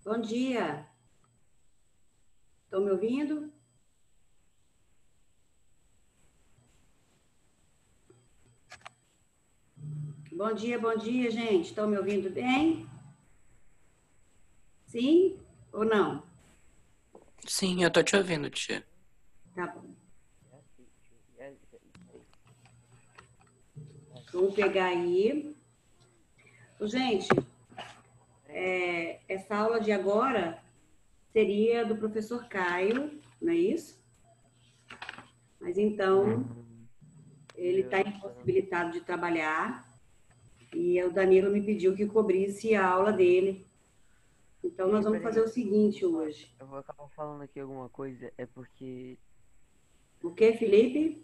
Bom dia. Estão me ouvindo? Bom dia, gente. Estão me ouvindo bem? Sim ou não? Sim, eu tô te ouvindo, tia. Tá bom. Vamos pegar aí. Gente, essa aula de agora seria do professor Caio, não é isso? Mas então, ele está impossibilitado de trabalhar e o Danilo me pediu que cobrisse a aula dele. Então, nós vamos fazer o seguinte hoje. Eu vou acabar falando aqui alguma coisa, é porque... O que, Felipe?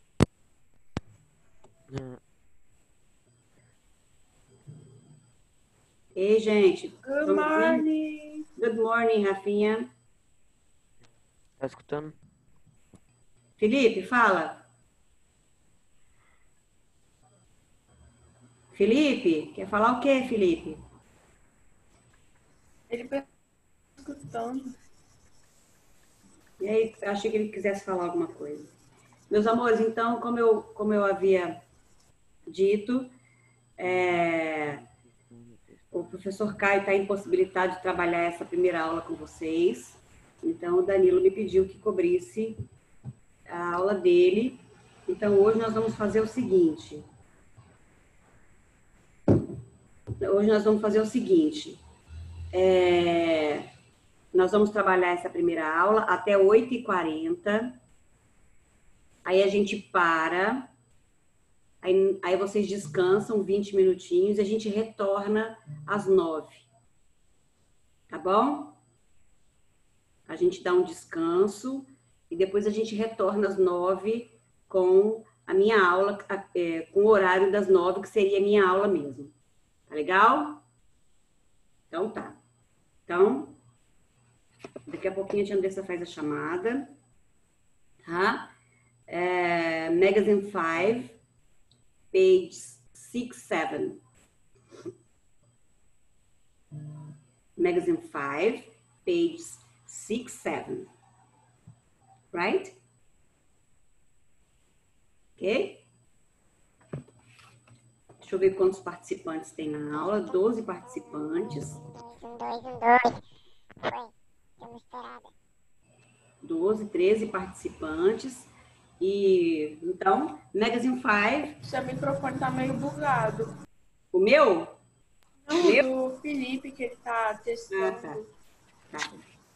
Ei, gente. Good morning. Good morning, Rafinha. Tá escutando? Felipe, fala. Felipe, quer falar o quê, Felipe? Ele está escutando. E aí, achei que ele quisesse falar alguma coisa. Meus amores, então, como eu havia dito, o professor Caio está impossibilitado de trabalhar essa primeira aula com vocês. Então, o Danilo me pediu que cobrisse a aula dele. Então, hoje nós vamos fazer o seguinte. Nós vamos trabalhar essa primeira aula até 8h40. Aí a gente para. Aí vocês descansam 20 minutinhos e a gente retorna às 9. Tá bom? A gente dá um descanso e depois a gente retorna às 9 com a minha aula, com o horário das 9, que seria a minha aula mesmo. Tá legal? Então tá. Então, daqui a pouquinho a tia Andressa faz a chamada. Tá? Magazine 5, page 67. Magazine 5, page 67. Right? Ok? Deixa eu ver quantos participantes tem na aula. 12 participantes. 12, 13 participantes. E então, Magazine 5. Seu microfone tá meio bugado. O meu? Não, do Felipe, que ele tá testando. Tá.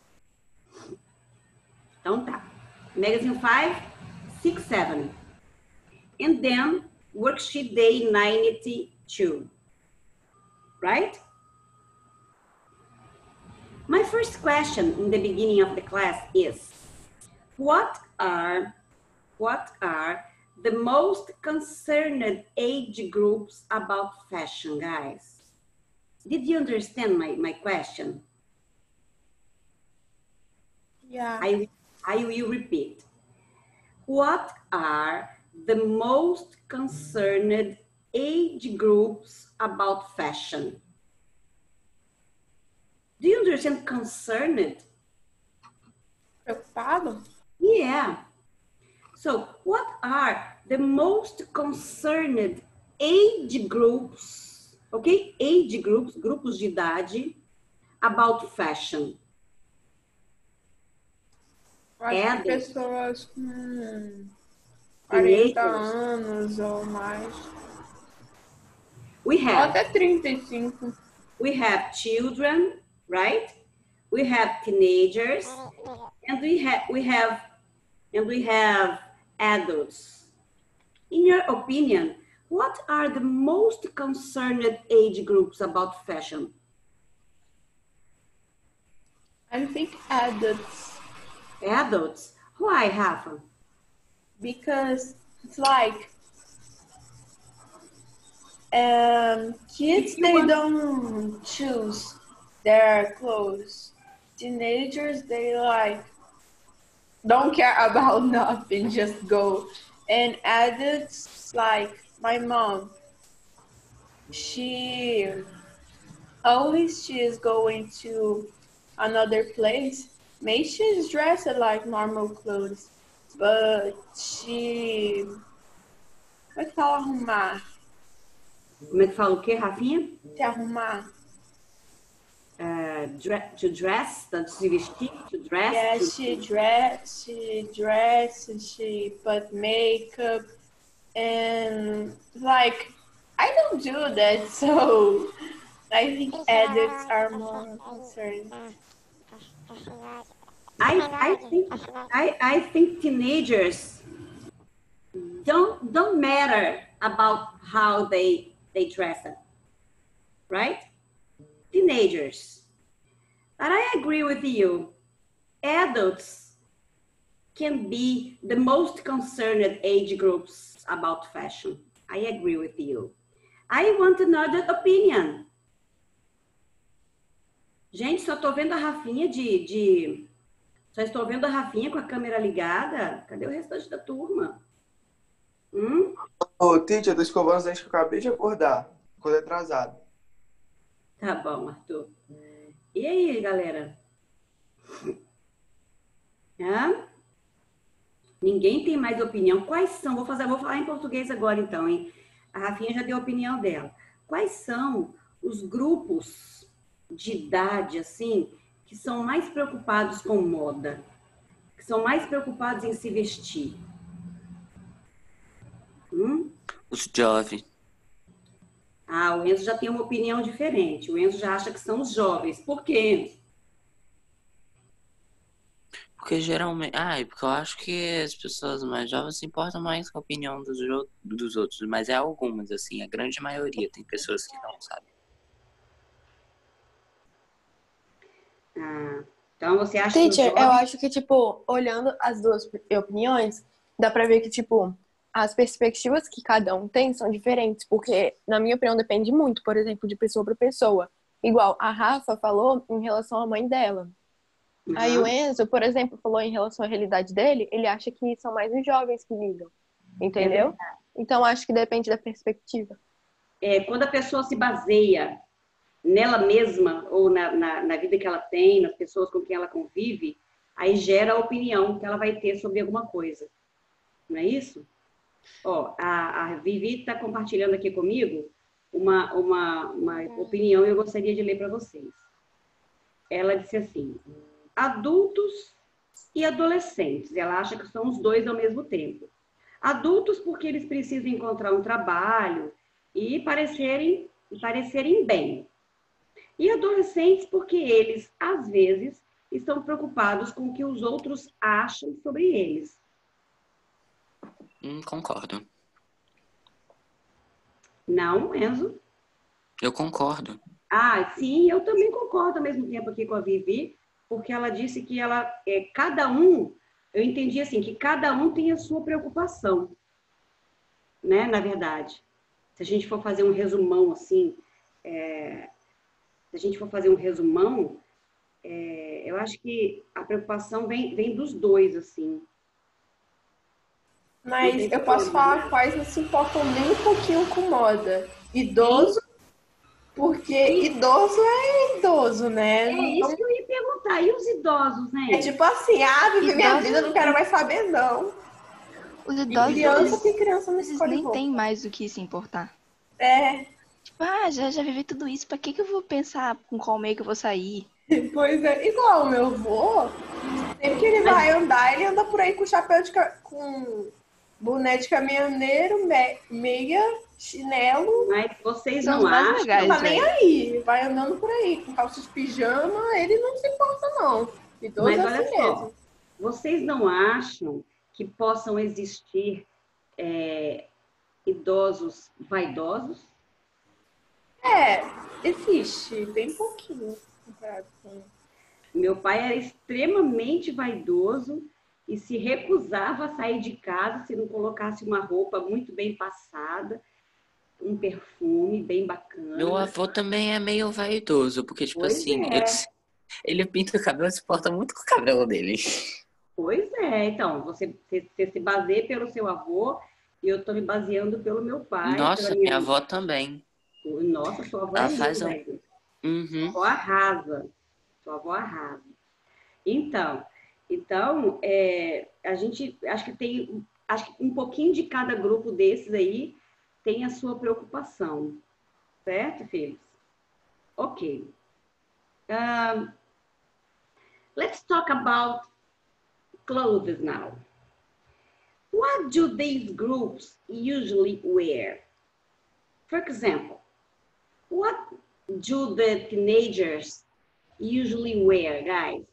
Então tá. Magazine 5, 6, 7. And then, worksheet day 92. Right? My first question in the beginning of the class is, what are the most concerned age groups about fashion, guys? Did you understand my question? Yeah. I will repeat. What are the most concerned age groups about fashion? Do you understand concerned? Preocupado? Yeah. So, what are the most concerned age groups, okay? Age groups, grupos de idade, about fashion. Acho que pessoas com 40 anos ou mais. We have, até 35. We have children, right? We have teenagers, and we have adults. In your opinion, what are the most concerned age groups about fashion? I think adults. Adults? Why, Rafa? Because it's like kids, they don't choose their clothes. Teenagers, they like don't care about nothing, just go. And adults, like my mom, she is going to another place, maybe she's dressed like normal clothes, but she... Como é que fala arrumar? Como é que fala o quê, Rafinha? Se arrumar. To dress, se vestir, to dress. Yeah, to... she put makeup, and like, I don't do that, so I think adults are more concerned. I think teenagers don't matter about how they dress up, right? Teenagers. But I agree with you. Adults can be the most concerned age groups about fashion. I agree with you. I want another opinion. Gente, só tô vendo a Rafinha Só estou vendo a Rafinha com a câmera ligada. Cadê o restante da turma? Ô, Titi, eu tô escovando os dentes que eu acabei de acordar. Acordei atrasado. Tá bom, Arthur. E aí, galera? Ninguém tem mais opinião? Quais são? Vou falar em português agora, então, hein? A Rafinha já deu a opinião dela. Quais são os grupos de idade, assim, que são mais preocupados com moda? Que são mais preocupados em se vestir? Os jovens. Ah, o Enzo já tem uma opinião diferente. O Enzo já acha que são os jovens. Por quê, Enzo? Porque geralmente... porque eu acho que as pessoas mais jovens se importam mais com a opinião dos outros. Mas é algumas, assim. A grande maioria. Tem pessoas que não, sabe? Então, você acha Teacher, que eu acho que, tipo, olhando as duas opiniões, dá pra ver que, tipo, as perspectivas que cada um tem são diferentes, porque, na minha opinião, depende muito, por exemplo, de pessoa para pessoa. Igual a Rafa falou em relação à mãe dela. Aí o Enzo, por exemplo, falou em relação à realidade dele, ele acha que são mais os jovens que ligam, entendeu? Então, acho que depende da perspectiva. Quando a pessoa se baseia nela mesma ou na vida que ela tem, nas pessoas com quem ela convive, aí gera a opinião que ela vai ter sobre alguma coisa. Não é isso? Ó, a Vivi está compartilhando aqui comigo uma opinião e eu gostaria de ler para vocês. Ela disse assim: adultos e adolescentes. Ela acha que são os dois ao mesmo tempo. Adultos porque eles precisam encontrar um trabalho e parecerem bem. E adolescentes porque eles, às vezes, estão preocupados com o que os outros acham sobre eles. Concordo. Não, Enzo? Eu concordo. Sim, eu também concordo ao mesmo tempo aqui com a Vivi, porque ela disse que cada um, eu entendi assim, que cada um tem a sua preocupação, né, na verdade. Se a gente for fazer um resumão, assim, eu acho que a preocupação vem dos dois, assim. Mas eu posso falar quais não se importam nem um pouquinho com moda. Idoso, porque idoso é idoso, né? É isso que eu ia perguntar. E os idosos, né? É tipo assim, viver minha vida, não quero mais saber, não. Os idosos, criança não eles escolhe nem roupa. têm mais o que se importar. Tipo, já vivi tudo isso, pra que eu vou pensar com qual meio que eu vou sair? Pois é, igual o meu avô, sempre que ele vai andar, ele anda por aí com chapéu com boné de caminhoneiro, meia, chinelo. Mas vocês São não os mais acham? legais, Não tá nem velho. aí, vai andando por aí com calça de pijama, ele não se importa não. Idoso Mas é olha assim só, mesmo. vocês não acham que possam existir idosos vaidosos? Existe, bem pouquinho comparado com... Meu pai era extremamente vaidoso e se recusava a sair de casa se não colocasse uma roupa muito bem passada, um perfume bem bacana. Meu avô também é meio vaidoso, porque, tipo Pois assim, é. ele pinta o cabelo e se porta muito com o cabelo dele. Pois é, então, você se baseia pelo seu avô e eu estou me baseando pelo meu pai. Nossa, pela minha avó também. Nossa, sua avó Ela é faz linda, um- velho. Uhum. Sua avó arrasa. Sua avó arrasa. Então, a gente acho que um pouquinho de cada grupo desses aí tem a sua preocupação, certo, Feliz? Ok. Let's talk about clothes now. What do these groups usually wear? For example, what do the teenagers usually wear, guys?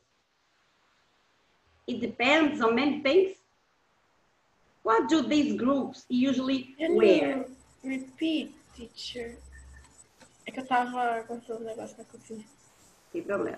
It depends on many things. What do these groups usually wear? Repeat, teacher. É que eu tava contando um negócio na cozinha. Sem problema.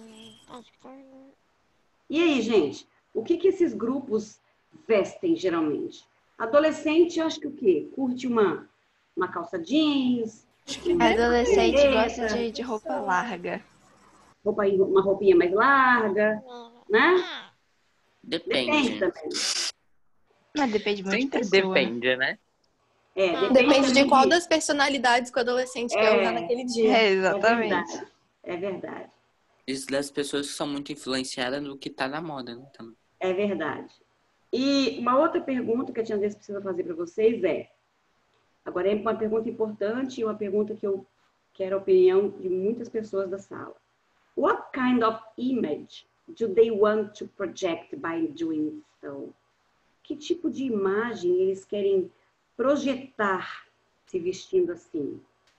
E aí, gente? O que esses grupos vestem geralmente? Adolescente, eu acho que o quê? Curte uma calça jeans, Adolescente Beleza. gosta de roupa larga. uma roupinha mais larga, né? Depende Depende. também. Mas depende muito de Sempre pessoa. depende, né? Depende de também qual das personalidades que o adolescente quer usar naquele dia. É, exatamente. É verdade. Isso das pessoas que são muito influenciadas no que tá na moda, né? Também. É verdade. E uma outra pergunta que a Tia Andressa precisa fazer para vocês agora é uma pergunta importante e uma pergunta que eu quero a opinião de muitas pessoas da sala. What kind of image do they want to project by doing so? Que tipo de imagem eles querem projetar se vestindo assim?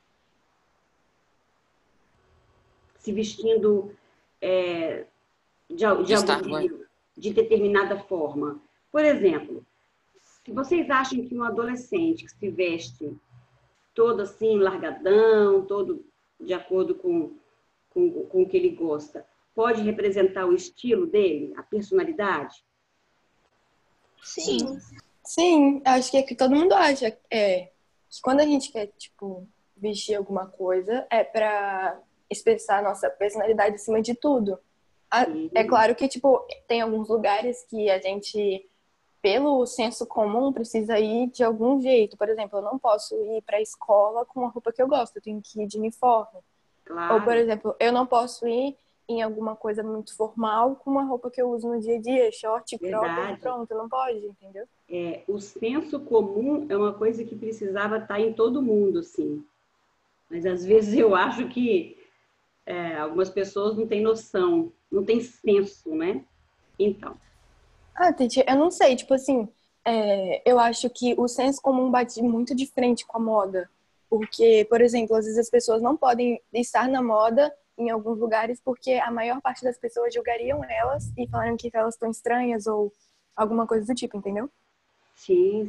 Se vestindo de determinada forma. Por exemplo, se vocês acham que um adolescente que se veste todo assim, largadão, todo de acordo com o que ele gosta, pode representar o estilo dele, a personalidade? Sim. Sim, acho que é que todo mundo acha que quando a gente quer, tipo, vestir alguma coisa, é pra expressar a nossa personalidade acima de tudo. É claro que, tipo, tem alguns lugares que a gente, pelo senso comum, precisa ir de algum jeito. Por exemplo, eu não posso ir pra escola com a roupa que eu gosto, eu tenho que ir de uniforme. Claro. Ou, por exemplo, eu não posso ir em alguma coisa muito formal com uma roupa que eu uso no dia a dia, short, crop, pronto, não pode, entendeu? O senso comum é uma coisa que precisava estar em todo mundo, assim. Mas às vezes eu acho que algumas pessoas não têm noção, não têm senso, né? Então. Titi, eu não sei, tipo assim, eu acho que o senso comum bate muito de frente com a moda. Porque, por exemplo, às vezes as pessoas não podem estar na moda em alguns lugares porque a maior parte das pessoas julgariam elas e falariam que elas estão estranhas ou alguma coisa do tipo, entendeu? Sim.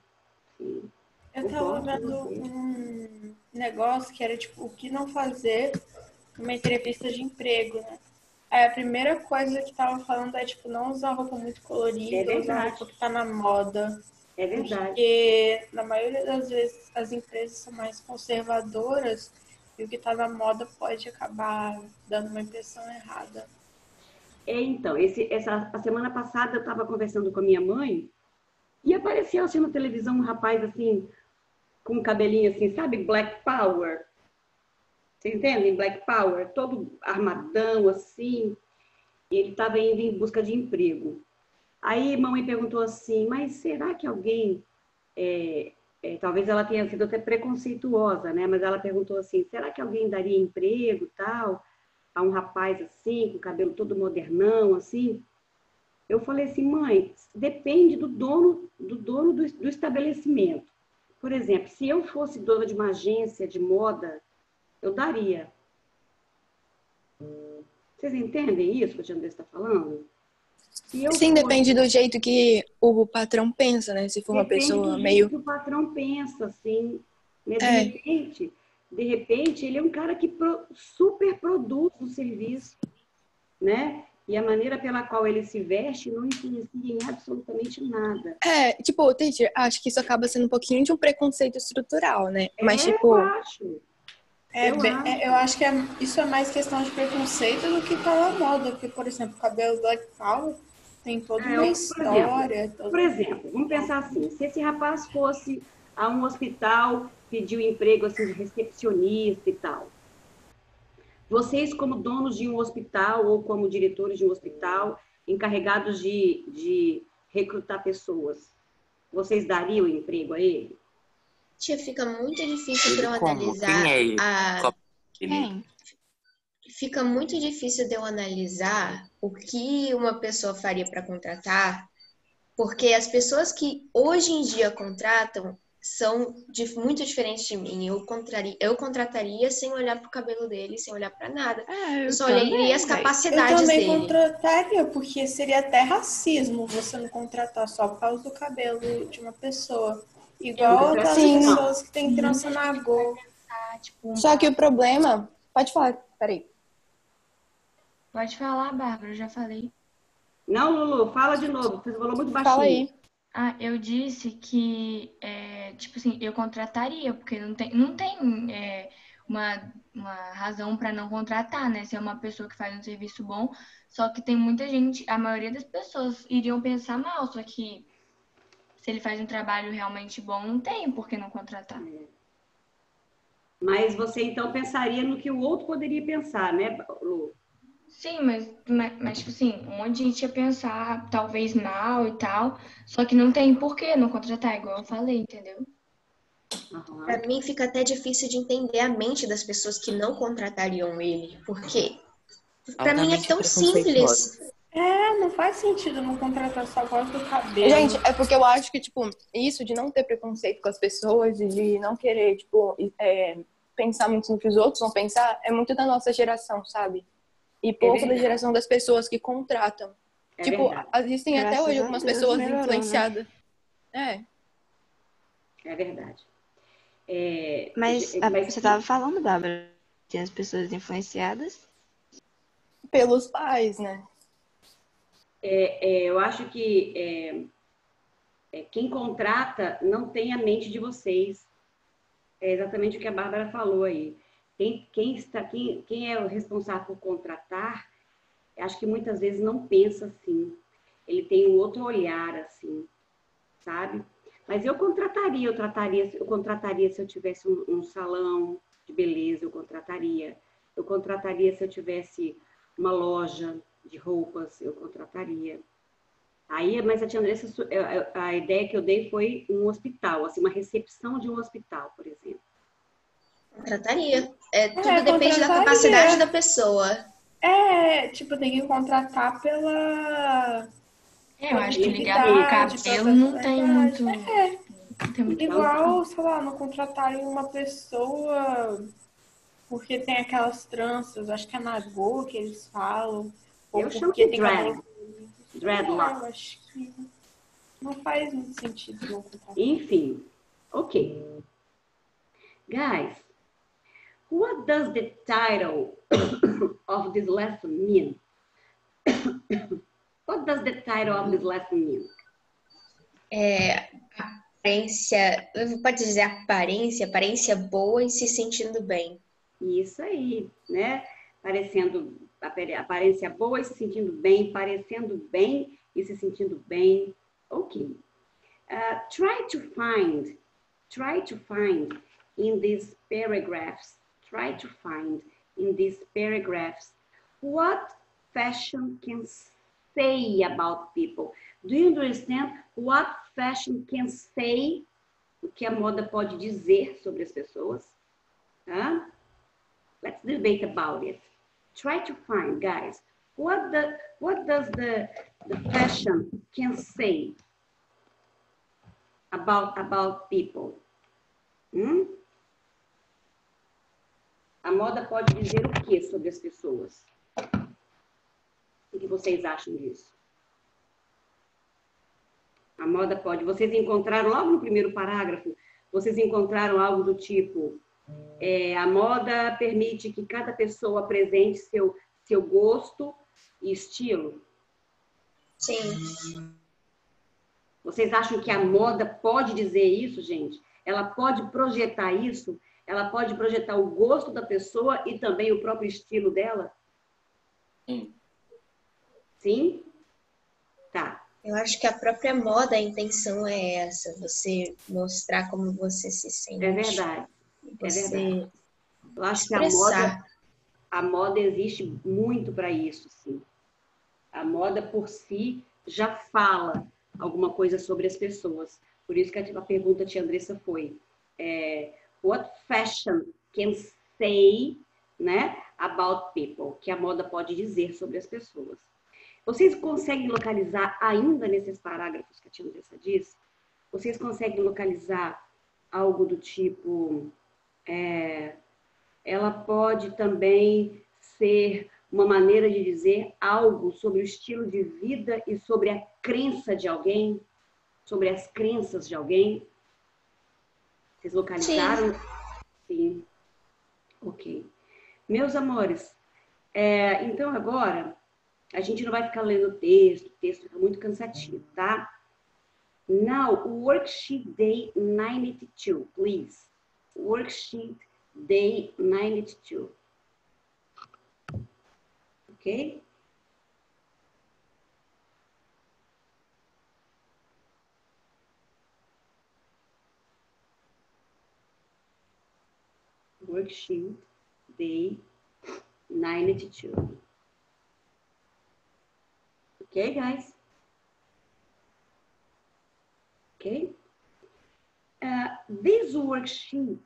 Eu tava vendo um negócio que era tipo o que não fazer numa entrevista de emprego, né? Aí a primeira coisa que tava falando é tipo não usar roupa muito colorida, usar roupa que tá na moda. É verdade. Porque na maioria das vezes as empresas são mais conservadoras e o que tá na moda pode acabar dando uma impressão errada. Então, a semana passada eu estava conversando com a minha mãe e apareceu assim na televisão um rapaz assim, com um cabelinho assim, sabe? Black Power. Vocês entendem? Black Power, todo armadão assim. E ele estava indo em busca de emprego. Aí mamãe perguntou assim, mas será que alguém... talvez ela tenha sido até preconceituosa, né? Mas ela perguntou assim, será que alguém daria emprego tal a um rapaz assim, com o cabelo todo modernão, assim? Eu falei assim, mãe, depende do dono do estabelecimento. Por exemplo, se eu fosse dona de uma agência de moda, eu daria. Vocês entendem isso que o Tia Andressa está falando? Sim, depende do jeito que o patrão pensa, né? Se for uma pessoa meio... Depende do jeito que o patrão pensa, assim. Né? De repente, ele é um cara que super produz o serviço, né? E a maneira pela qual ele se veste não influencia em absolutamente nada. Tipo, teacher, acho que isso acaba sendo um pouquinho de um preconceito estrutural, né? Mas, tipo... Eu acho. Eu acho que isso é mais questão de preconceito do que tá na moda. Porque, por exemplo, o cabelo Black Power tem toda uma história. Por exemplo, vamos pensar assim, se esse rapaz fosse a um hospital, pediu emprego assim, de recepcionista e tal, Vocês, como donos de um hospital ou como diretores de um hospital, encarregados de recrutar pessoas, vocês dariam emprego a ele? Tia, fica muito difícil de eu Ele como? analisar Quem é ele? a... Quem? Fica muito difícil de eu analisar o que uma pessoa faria para contratar, porque as pessoas que hoje em dia contratam são muito diferentes de mim. Eu contrataria sem olhar pro cabelo dele, sem olhar para nada. Eu só olharia as Eu capacidades também dele. contrataria, porque seria até racismo você não contratar só por causa do cabelo de uma pessoa. Igual aquelas Sim. pessoas que têm trança na Go. Só que o problema... Pode falar, peraí. Pode falar, Bárbara, eu já falei. Não, Lulu, fala de novo, você falou muito baixinho. Fala aí. Ah, eu disse que, tipo assim, eu contrataria, porque não tem uma razão para não contratar, né? Se é uma pessoa que faz um serviço bom, só que tem muita gente, a maioria das pessoas iriam pensar mal, só que se ele faz um trabalho realmente bom, não tem por que não contratar. Mas você, então, pensaria no que o outro poderia pensar, né, Lu? Sim, mas tipo assim, um monte de gente ia pensar talvez mal e tal, só que não tem por que não contratar, igual eu falei, entendeu? Aham. Para mim fica até difícil de entender a mente das pessoas que não contratariam ele, porque para mim é Altamente tão preconceituosa. simples. Não faz sentido não contratar só por causa do cabelo. Gente, é porque eu acho que, tipo, isso de não ter preconceito com as pessoas e de não querer, tipo, pensar muito no que os outros vão pensar, é muito da nossa geração, sabe? E pouco da verdade. geração das pessoas que contratam. É Tipo, verdade. existem até Graças hoje a algumas Deus, pessoas melhorou, né? influenciadas. É verdade. Mas você estava falando, Bárbara, tem as pessoas influenciadas. Pelos pais, né? Eu acho que quem contrata não tem a mente de vocês. É exatamente o que a Bárbara falou aí. Quem é o responsável por contratar, acho que muitas vezes não pensa assim. Ele tem um outro olhar, assim, sabe? Mas eu contrataria se eu tivesse um salão de beleza, eu contrataria se eu tivesse uma loja de roupas, eu contrataria. Aí, mas a tia Andressa, a ideia que eu dei foi um hospital, assim, uma recepção de um hospital, por exemplo. Contrataria. Tudo depende da contrataria. capacidade da pessoa. Tipo, tem que contratar pela... Eu acho que ligar pro Atividade, cabelo não tem muito. personalidade. Não tem muito Igual, sei lá, não contratarem uma pessoa porque tem aquelas tranças, acho que é na Go que eles falam. Ou Eu chamo porque de tem dread. cabelo... Dreadlock. Eu acho que não faz muito sentido não contratar. Enfim, ok. Guys, what does the title of this lesson mean? What does the title of this lesson mean? Aparência, pode dizer aparência boa e se sentindo bem. Isso aí, né? Aparência boa e se sentindo bem, parecendo bem e se sentindo bem. Ok. Try to find in these paragraphs, what fashion can say about people. Do you understand what fashion can say? O que a moda pode dizer sobre as pessoas? Let's debate about it. Try to find, guys, what does the fashion can say about people? A moda pode dizer o que sobre as pessoas? O que vocês acham disso? A moda pode... Vocês encontraram logo no primeiro parágrafo, vocês encontraram algo do tipo... a moda permite que cada pessoa apresente seu gosto e estilo? Sim. Vocês acham que a moda pode dizer isso, gente? Ela pode projetar isso? Ela pode projetar o gosto da pessoa e também o próprio estilo dela? Sim. Sim? Tá. Eu acho que a própria moda, a intenção é essa, você mostrar como você se sente. É verdade. É Você verdade. Eu acho que expressar. a moda existe muito para isso, sim. A moda por si já fala alguma coisa sobre as pessoas. Por isso que a pergunta de Andressa foi what fashion can say, né, about people? Que a moda pode dizer sobre as pessoas. Vocês conseguem localizar ainda nesses parágrafos que a tia Andressa diz? Vocês conseguem localizar algo do tipo... ela pode também ser uma maneira de dizer algo sobre o estilo de vida e sobre a crença de alguém, sobre as crenças de alguém. Vocês localizaram? Sim. Ok. Meus amores, então agora a gente não vai ficar lendo o texto fica muito cansativo, tá? Now, worksheet day 92, please. Worksheet day 92. Okay? Worksheet day 92. Okay, guys? Okay? This worksheet,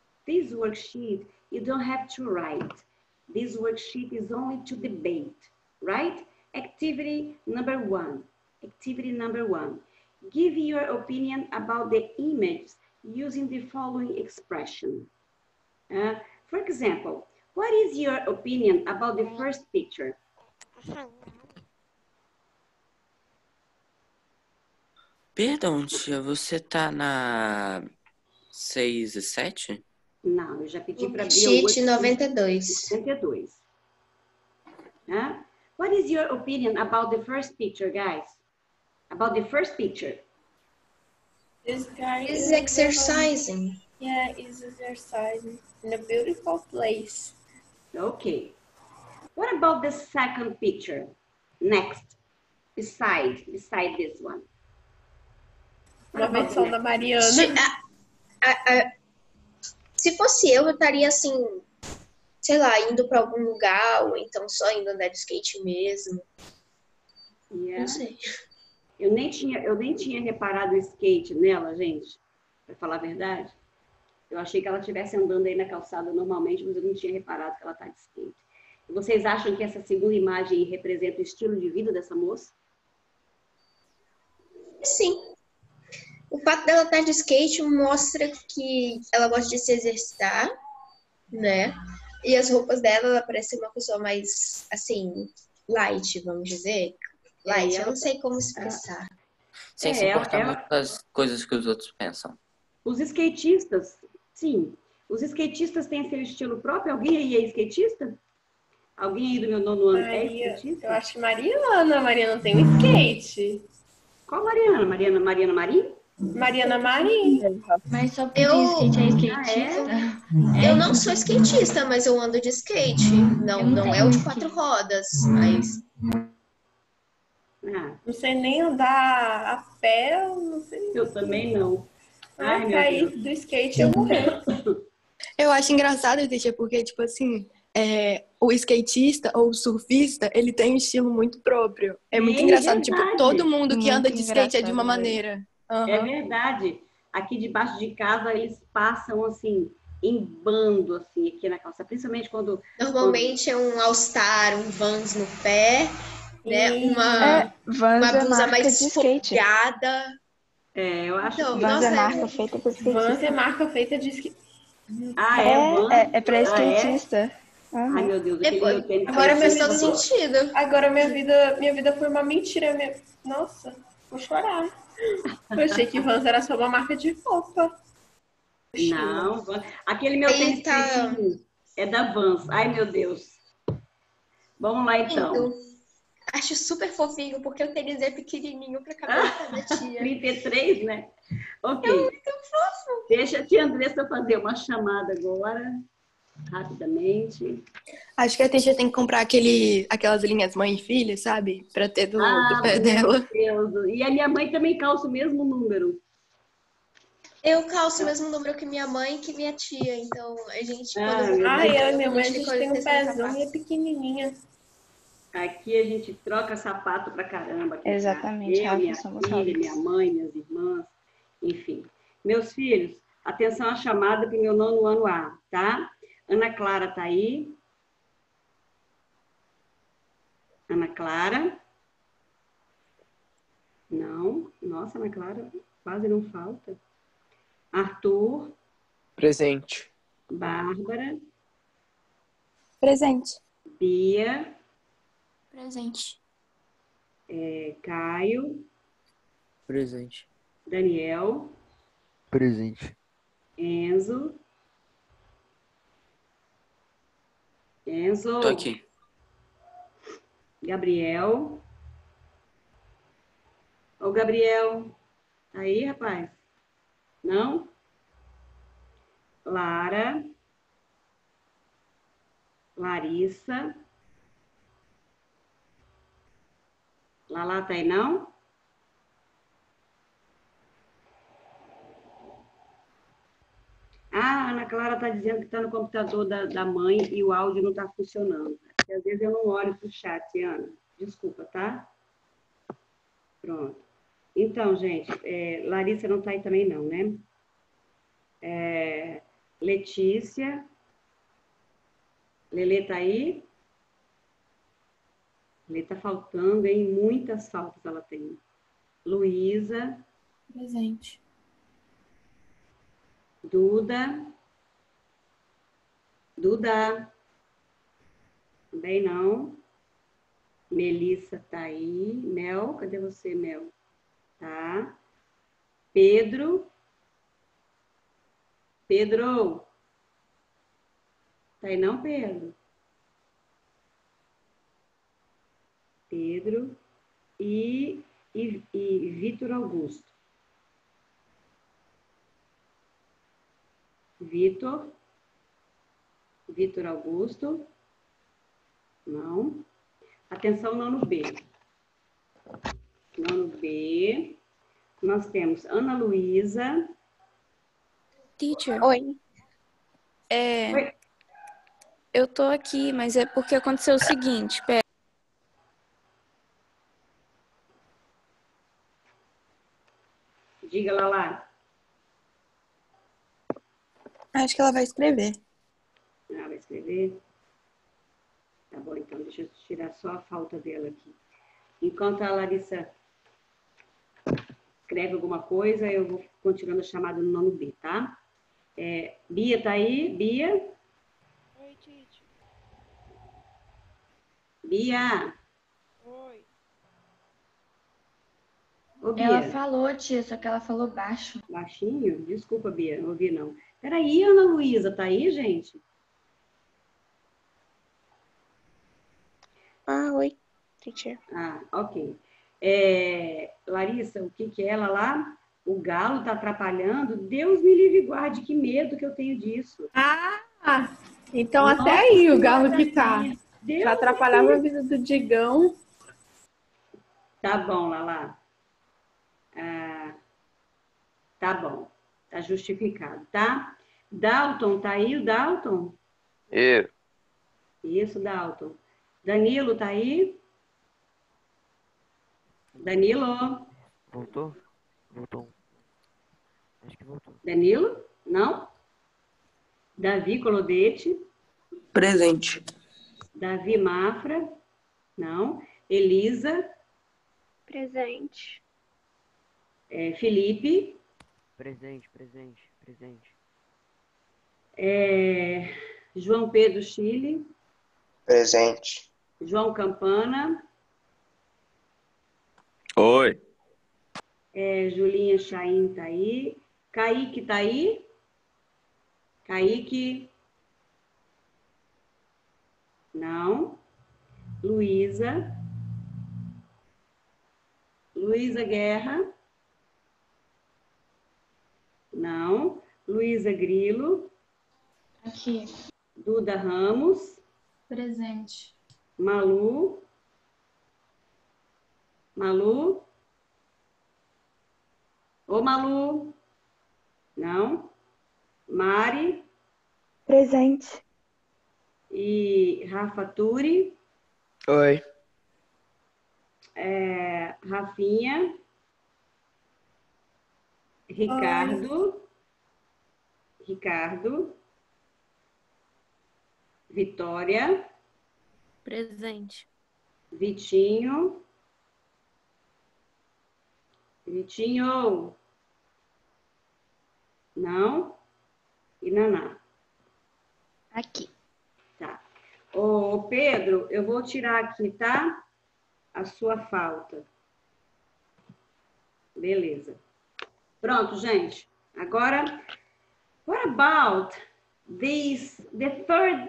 you don't have to write. This worksheet is only to debate, right? Activity number one. Activity number one. Give your opinion about the image using the following expression. For example, what is your opinion about the first picture? Perdão, tia, você tá na 6 e 7? Não, eu já pedi para abrir Sheet 92. 92. What is your opinion about the first picture, guys? About the first picture? This guy Is exercising. Yeah, he's exercising in a beautiful place. Okay. What about the second picture? Next. Beside this one. Uma versão da Mariana. Se fosse eu estaria assim, sei lá, indo para algum lugar, ou então só indo andar de skate mesmo. Yeah. Não sei. Eu nem tinha reparado o skate nela, gente, para falar a verdade. Eu achei que ela estivesse andando aí na calçada normalmente, mas eu não tinha reparado que ela está de skate. E vocês acham que essa segunda imagem representa o estilo de vida dessa moça? Sim. O fato dela estar de skate mostra que ela gosta de se exercitar, né? E as roupas dela, ela parece ser uma pessoa mais, assim, light, vamos dizer. Light, eu não sei como expressar. Sem se importar muito com as coisas que os outros pensam. Os skatistas, sim. Os skatistas têm seu estilo próprio? Alguém aí é skatista? Alguém aí do meu nono ano é skatista? Eu acho que Mariana. Mariana tem um skate. Qual Mariana? Mariana Marim? Mariana Marim. Mas só porque skate é skatista. Eu não sou skatista, mas eu ando de skate. Não é o de 4 rodas, mas... Não sei nem andar a pé, não sei. Eu também não. Ai, cair do skate eu morri. Eu acho engraçado, Títia, porque, tipo assim, o skatista ou o surfista, ele tem um estilo muito próprio. É muito engraçado. Verdade. Tipo, todo mundo que anda de skate é de uma engraçado, maneira. É verdade. Aqui debaixo de casa, eles passam, assim, em bando, assim, aqui na calça. Principalmente quando... Normalmente é um All-Star, um Vans no pé, né? Vans Uma é blusa marca mais de skate. folgada. eu acho Então, que... Vans nossa, é marca feita por skate. Vans é marca feita de skate. Vans? É pra skatista. Ai, meu Deus. Agora faz todo sentido. Agora minha vida foi uma mentira. Nossa, vou chorar. Eu achei que Vans era só uma marca de roupa. Não, aquele meu tênis pretinho é da Vans. Ai, meu Deus. Vamos lá, então. Acho super fofinho, porque o tênis é pequenininho pra cabeça da tia. 33, né? Ok. É muito fofo. Deixa a tia Andressa fazer uma chamada agora, rapidamente. Acho que a Títia tem que comprar aquelas linhas mãe e filha, sabe? Pra ter do pé meu dela. Deus. E a minha mãe também calça o mesmo número. Eu calço o mesmo número que minha mãe e que minha tia, então a gente, quando eu vou meu pedir Deus. Eu e ajuda, minha a mãe, a gente vê gente coisas tem que um eles são pezão e é incapazes. pequenininha. Aqui a gente troca sapato pra caramba aqui em casa. Exatamente, Eu, Rafa, minha somos filha, minha hobbits. mãe, minhas irmãs, enfim. Meus filhos, atenção à chamada para o meu 9º ano A, tá? Ana Clara tá aí. Ana Clara? Não. Nossa, Ana Clara quase não falta. Arthur, Presente. Bárbara, Presente. Bia, Presente. Caio, Presente. Daniel, Presente. Enzo. Enzo, Tô aqui. Gabriel. Ô, Gabriel, tá aí, rapaz? Não? Lara, Larissa. Lala tá aí, não? Ah, a Ana Clara está dizendo que está no computador da mãe e o áudio não está funcionando. Porque às vezes eu não olho para o chat, Ana. Desculpa, tá? Pronto. Então, gente, Larissa não está aí também não, né? Letícia. Lelê tá aí? Lelê tá faltando, hein? Muitas faltas ela tem. Luísa. Presente. Duda. Duda. Também não. Melissa tá aí. Mel, cadê você, Mel? Tá. Pedro. Pedro. Tá aí não, Pedro? Pedro. E Vitor Augusto. Vitor Augusto. Não. Atenção, nono B. Nono B. Nós temos Ana Luísa. Teacher, Oi. Oi. eu tô aqui, mas é porque aconteceu o seguinte, pera. Diga, Lala. Acho que ela vai escrever. Ah, vai escrever? Tá bom, então deixa eu tirar só a falta dela aqui. Enquanto a Larissa escreve alguma coisa, eu vou continuando a chamada no nono B, tá? Bia tá aí? Bia? Oi, Titi. Bia? Oi. Ô, Ela Bia. falou, tia, só que ela falou baixo. Baixinho? Desculpa, Bia, não ouvi não. Peraí, Ana Luísa, tá aí, gente? Ah, oi, teacher. Ah, ok. Larissa, o que é ela lá? O galo tá atrapalhando? Deus me livre e guarde, que medo que eu tenho disso. Ah, então Nossa até aí o Senhora galo da que tá. Penha. Deus Já me atrapalhava a livre. vida do Digão. Tá bom, Lala. Ah, tá bom. Tá justificado, tá? Dalton, tá aí o Dalton? Eu. Isso, Dalton. Danilo, tá aí? Danilo? Voltou? Voltou. Acho que voltou. Danilo? Não? Davi Colodete? Presente. Davi Mafra? Não. Elisa? Presente. Felipe? Presente, presente, presente. João Pedro Chile? Presente. João Campana? Oi. Julinha Chaim tá aí. Kaique tá aí? Kaique? Não. Luísa? Luísa Guerra? Não. Luísa Grilo? Aqui. Duda Ramos? Presente. Malu? Malu? Ô, Malu? Não? Mari Presente. e Rafa Turi. Oi. Rafinha. Ricardo. Vitória. Presente. Vitinho. Não? E Naná. Aqui. Tá. Ô, Pedro, eu vou tirar aqui, tá? A sua falta. Beleza. Pronto, gente. Agora, what about the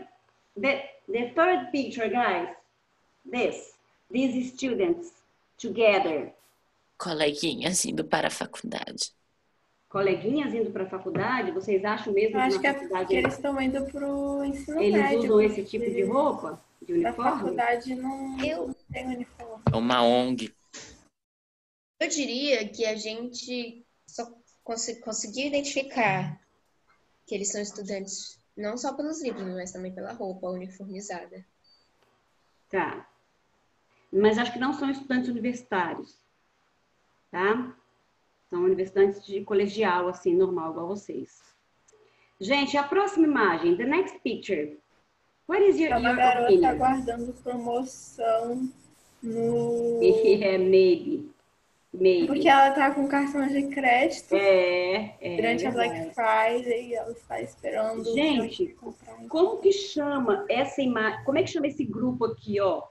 third picture, guys? These students together. Coleguinhas indo para a faculdade. Coleguinhas indo para a faculdade? Vocês acham mesmo Eu que acho na que é faculdade porque eles estão indo pro ensino eles médio. usam esse tipo de roupa? De Na uniforme? faculdade não tem uniforme. É uma ONG. Eu diria que a gente só conseguiu identificar que eles são estudantes não só pelos livros, mas também pela roupa uniformizada. Tá. Mas acho que não são estudantes universitários. Tá? São universitantes de colegial, assim, normal, igual vocês. Gente, a próxima imagem. The next picture. What is your Uma garota opinion? aguardando promoção no... Maybe. Porque ela tá com cartão de crédito. Durante a Black verdade. Friday, ela está esperando. Gente, como que chama essa imagem? Como é que chama esse grupo aqui, ó?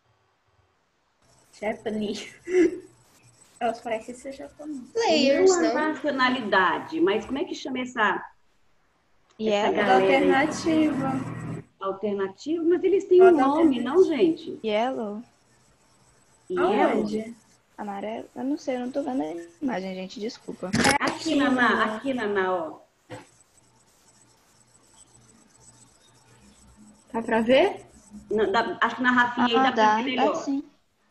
Japanese. Elas parecem ser japoneses. Players, Não a não? nacionalidade, mas como é que chama essa galera aí? Alternativa. Alternativa? Mas eles têm um nome, não, gente? Yellow. Aonde? Amarelo. Eu não sei, eu não tô vendo a imagem, gente. Desculpa. Aqui, Naná, ó. Tá pra ver? Acho que na Rafinha aí dá pra ver melhor. sim.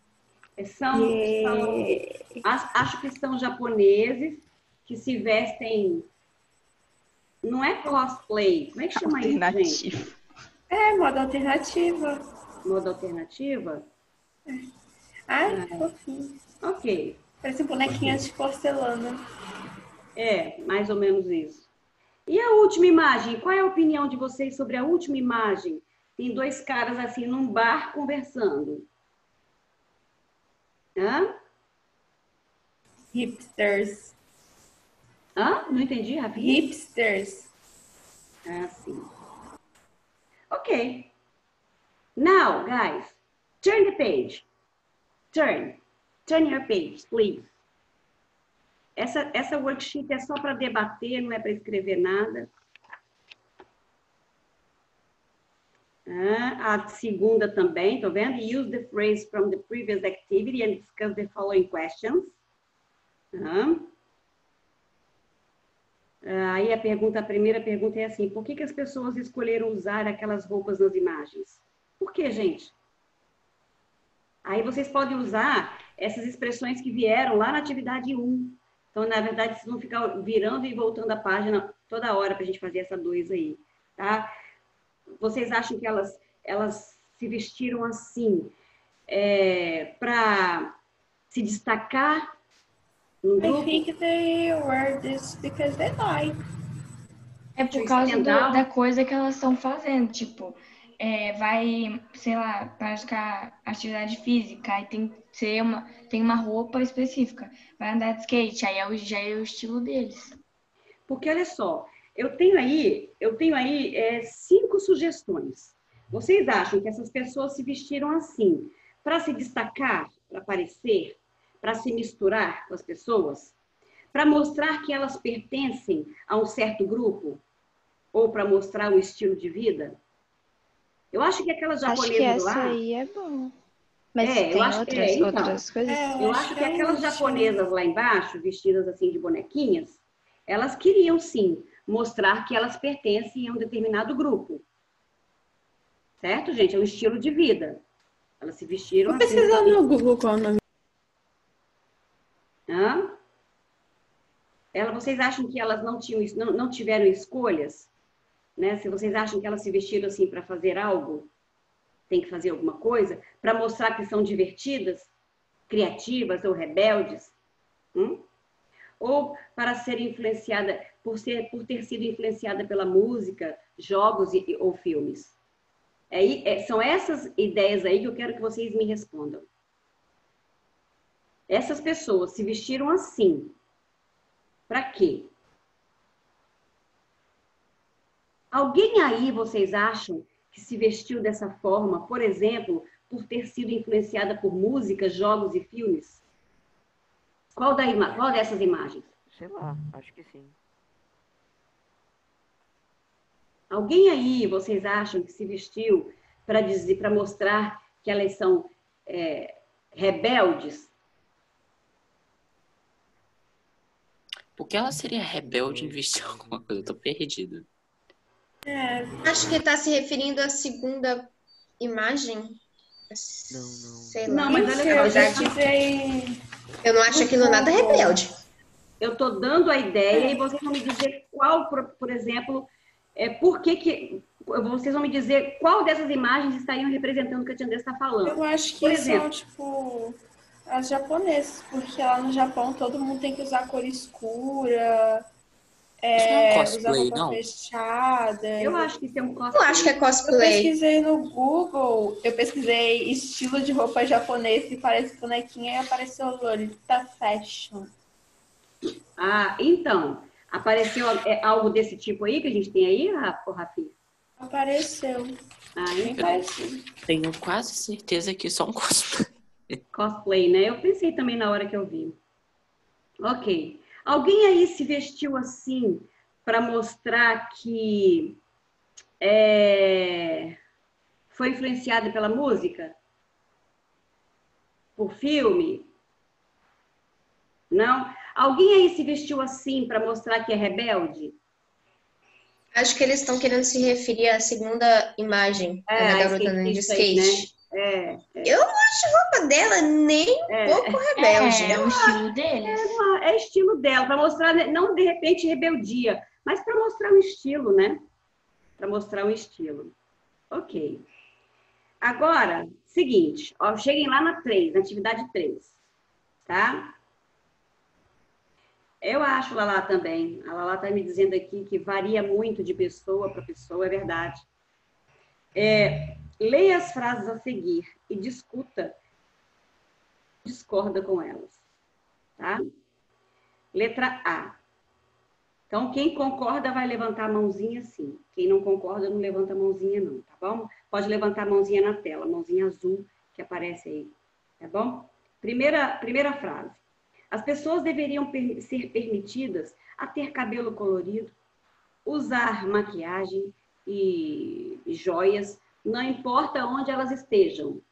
Acho que são japoneses que se vestem. Não é cosplay. Como é que chama isso, gente? Moda alternativa. Moda alternativa? Ai, que fofinho. Ok. Parece bonequinhas de porcelana. Mais ou menos isso. E a última imagem? Qual é a opinião de vocês sobre a última imagem? Tem dois caras assim num bar conversando. Hã? Hipsters. Hã? Não entendi, Rafinha? Hipsters. Sim. Ok. Now, guys, turn the page. Turn your page, please. Essa worksheet é só para debater, não é para escrever nada. A segunda também, tá vendo? Use the phrase from the previous activity and discuss the following questions. Aí a primeira pergunta é assim: por que as pessoas escolheram usar aquelas roupas nas imagens? Por que, gente? Aí vocês podem usar essas expressões que vieram lá na atividade 1. Então, na verdade, vocês vão ficar virando e voltando a página toda hora para a gente fazer essa 2 aí, tá? Vocês acham que elas se vestiram assim para se destacar no grupo? I think they wear this because they like. É por causa da coisa que elas estão fazendo, tipo, vai, sei lá, praticar atividade física, aí tem uma roupa específica, vai andar de skate, aí já é o estilo deles. Porque, olha só, eu tenho aí 5 sugestões. Vocês acham que essas pessoas se vestiram assim para se destacar, para aparecer, para se misturar com as pessoas, para mostrar que elas pertencem a um certo grupo, ou para mostrar um estilo de vida? Eu acho que aquelas japonesas lá... Acho que essa aí é bom. Mas eu tem acho outras coisas? Eu acho que aquelas japonesas lá embaixo, vestidas assim de bonequinhas, elas queriam sim mostrar que elas pertencem a um determinado grupo. Certo, gente? É um estilo de vida. Elas se vestiram Vou pesquisar no Google qual é o nome. vocês acham que elas não tinham, não tiveram escolhas? Né? Se vocês acham que elas se vestiram assim para fazer algo, tem que fazer alguma coisa, para mostrar que são divertidas, criativas ou rebeldes? Ou para ser influenciada, por ter sido influenciada pela música, jogos ou filmes? São essas ideias aí que eu quero que vocês me respondam. Essas pessoas se vestiram assim, para quê? Alguém aí, vocês acham, que se vestiu dessa forma, por exemplo, por ter sido influenciada por música, jogos e filmes? Qual dessas imagens? Sei lá, acho que sim. Alguém aí, vocês acham, que se vestiu para mostrar que elas são rebeldes? Por que ela seria rebelde em vestir alguma coisa? Eu tô perdido. Acho que está se referindo à segunda imagem. Não. Sei lá. Não, mas olha só, eu não acho aquilo nada rebelde. Eu tô dando a ideia e vocês vão me dizer qual, por exemplo, vocês vão me dizer qual dessas imagens estariam representando o que a Tia Andressa está falando. Eu acho que por exemplo, são, tipo, as japonesas, porque lá no Japão todo mundo tem que usar cor escura, Isso não é cosplay, usar roupa não? fechada. Eu acho que isso é um cosplay. Eu acho que é Eu cosplay. pesquisei no Google, eu pesquisei estilo de roupa japonesa e parece bonequinha e apareceu Lolita Fashion. Ah, então, apareceu algo desse tipo aí que a gente tem aí, Rafinha? Apareceu. Bem Então. parecido. Tenho quase certeza que só um cosplay. Cosplay, né? Eu pensei também na hora que eu vi. Ok. Alguém aí se vestiu assim para mostrar que foi influenciada pela música? Por filme? Não? Alguém aí se vestiu assim para mostrar que é rebelde? Acho que eles estão querendo se referir à segunda imagem da garota andando de skate. Aí, né? Eu não acho a roupa dela nem um pouco rebelde. É o estilo deles. É estilo dela, para mostrar, não de repente rebeldia, mas para mostrar um estilo, né? Para mostrar um estilo. Ok. Agora, seguinte, ó, cheguem lá na atividade 3, tá? Eu acho, Lala, também. A Lala está me dizendo aqui que varia muito de pessoa para pessoa, é verdade. Leia as frases a seguir e discorda com elas, tá? Letra A. Então, quem concorda vai levantar a mãozinha sim. Quem não concorda não levanta a mãozinha não, tá bom? Pode levantar a mãozinha na tela, a mãozinha azul que aparece aí, tá bom? Primeira frase. As pessoas deveriam ser permitidas a ter cabelo colorido, usar maquiagem e joias, não importa onde elas estejam.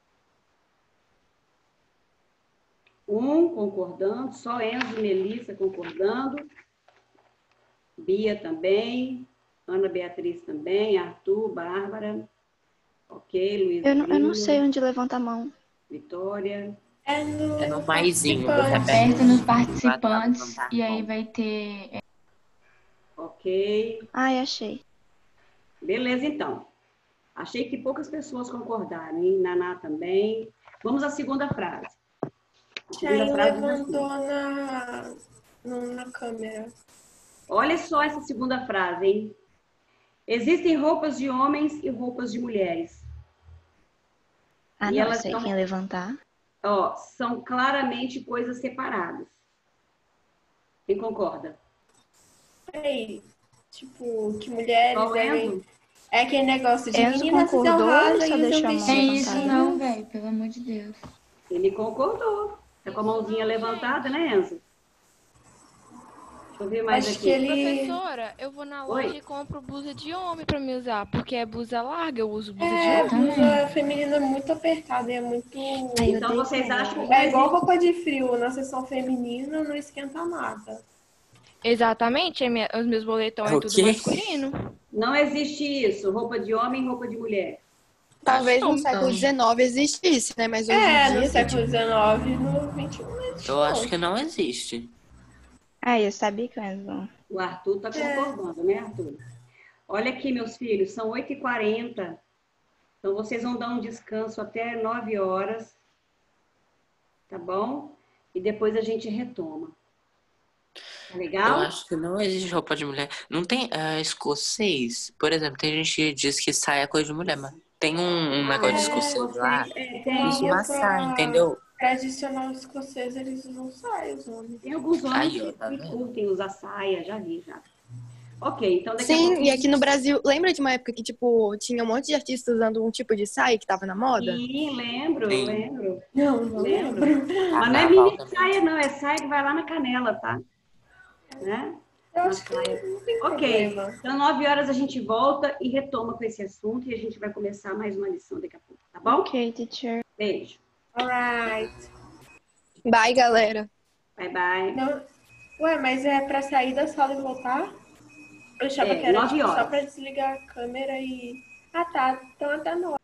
Concordando, só Enzo e Melissa concordando. Bia também, Ana Beatriz também, Arthur, Bárbara. Ok, Luiz. Eu não sei onde levantar a mão. Vitória. É no maisinho. Aperta nos participantes e aí vai ter... Ok. Ai, achei. Beleza, então. Achei que poucas pessoas concordaram, hein? Naná também. Vamos à segunda frase. A segunda frase levantou na câmera. Olha só essa segunda frase, hein? Existem roupas de homens e roupas de mulheres. Ah, E não elas sei são, quem levantar. são claramente coisas separadas. Quem concorda? Peraí, tipo, que mulheres Qual devem... É aquele negócio de Enzo meninas se concordou, rasa ele só e usam deixou a mão vestido. Tem isso levantada. não, velho, pelo amor de Deus. Ele concordou. Tá com a mãozinha levantada, né, Enzo? Deixa eu ver mais Acho aqui. que ele... Professora, eu vou na Oi. loja e compro blusa de homem pra me usar, porque é blusa larga, eu uso blusa de É, homem. blusa feminina muito apertada, é muito... Ai, eu Então odeio vocês isso. acham que É igual roupa de frio, na seção feminina não esquenta nada. Exatamente, os meus boletões é O tudo quê? masculino. não existe isso? Roupa de homem e roupa de mulher. Acho Talvez no não. século XIX existisse, né? Mas hoje É, em dia... no século XIX, no XXI não existe, Eu não. acho que não existe. Ah, eu sabia que elas vão. O Arthur tá concordando, né, Arthur? Olha aqui, meus filhos, são 8h40. Então, vocês vão dar um descanso até 9 horas, tá bom? E depois a gente retoma. Tá Eu legal? acho que não existe roupa de mulher. Não tem escocês, por exemplo, tem gente que diz que saia é coisa de mulher, mas tem um negócio de escocês lá, Tem, usa uma saia, entendeu? Tradicional escocesa, eles usam saia, os homens. tem alguns homens Aí, ó, tá que vendo? curtem usar saia, já vi, já. Ok, então daqui a Sim, pouquinho... e aqui no Brasil, lembra de uma época que, tipo, tinha um monte de artistas usando um tipo de saia que tava na moda? Sim, lembro, Sim. lembro. Não Lembro. lembro. Mas não é Carnaval mini também. saia, não. É saia que vai lá na canela, tá? Né? Eu Na acho que saia. não tem Ok. problema. Então, 9 horas a gente volta e retoma com esse assunto e a gente vai começar mais uma lição daqui a pouco, tá bom? Ok, teacher. Beijo. Alright. Bye, galera. Bye, bye. Não... Ué, mas é pra sair da sala e voltar? Eu achava que era 9 tipo, só horas. pra desligar a câmera e... Ah, tá. Então até 9.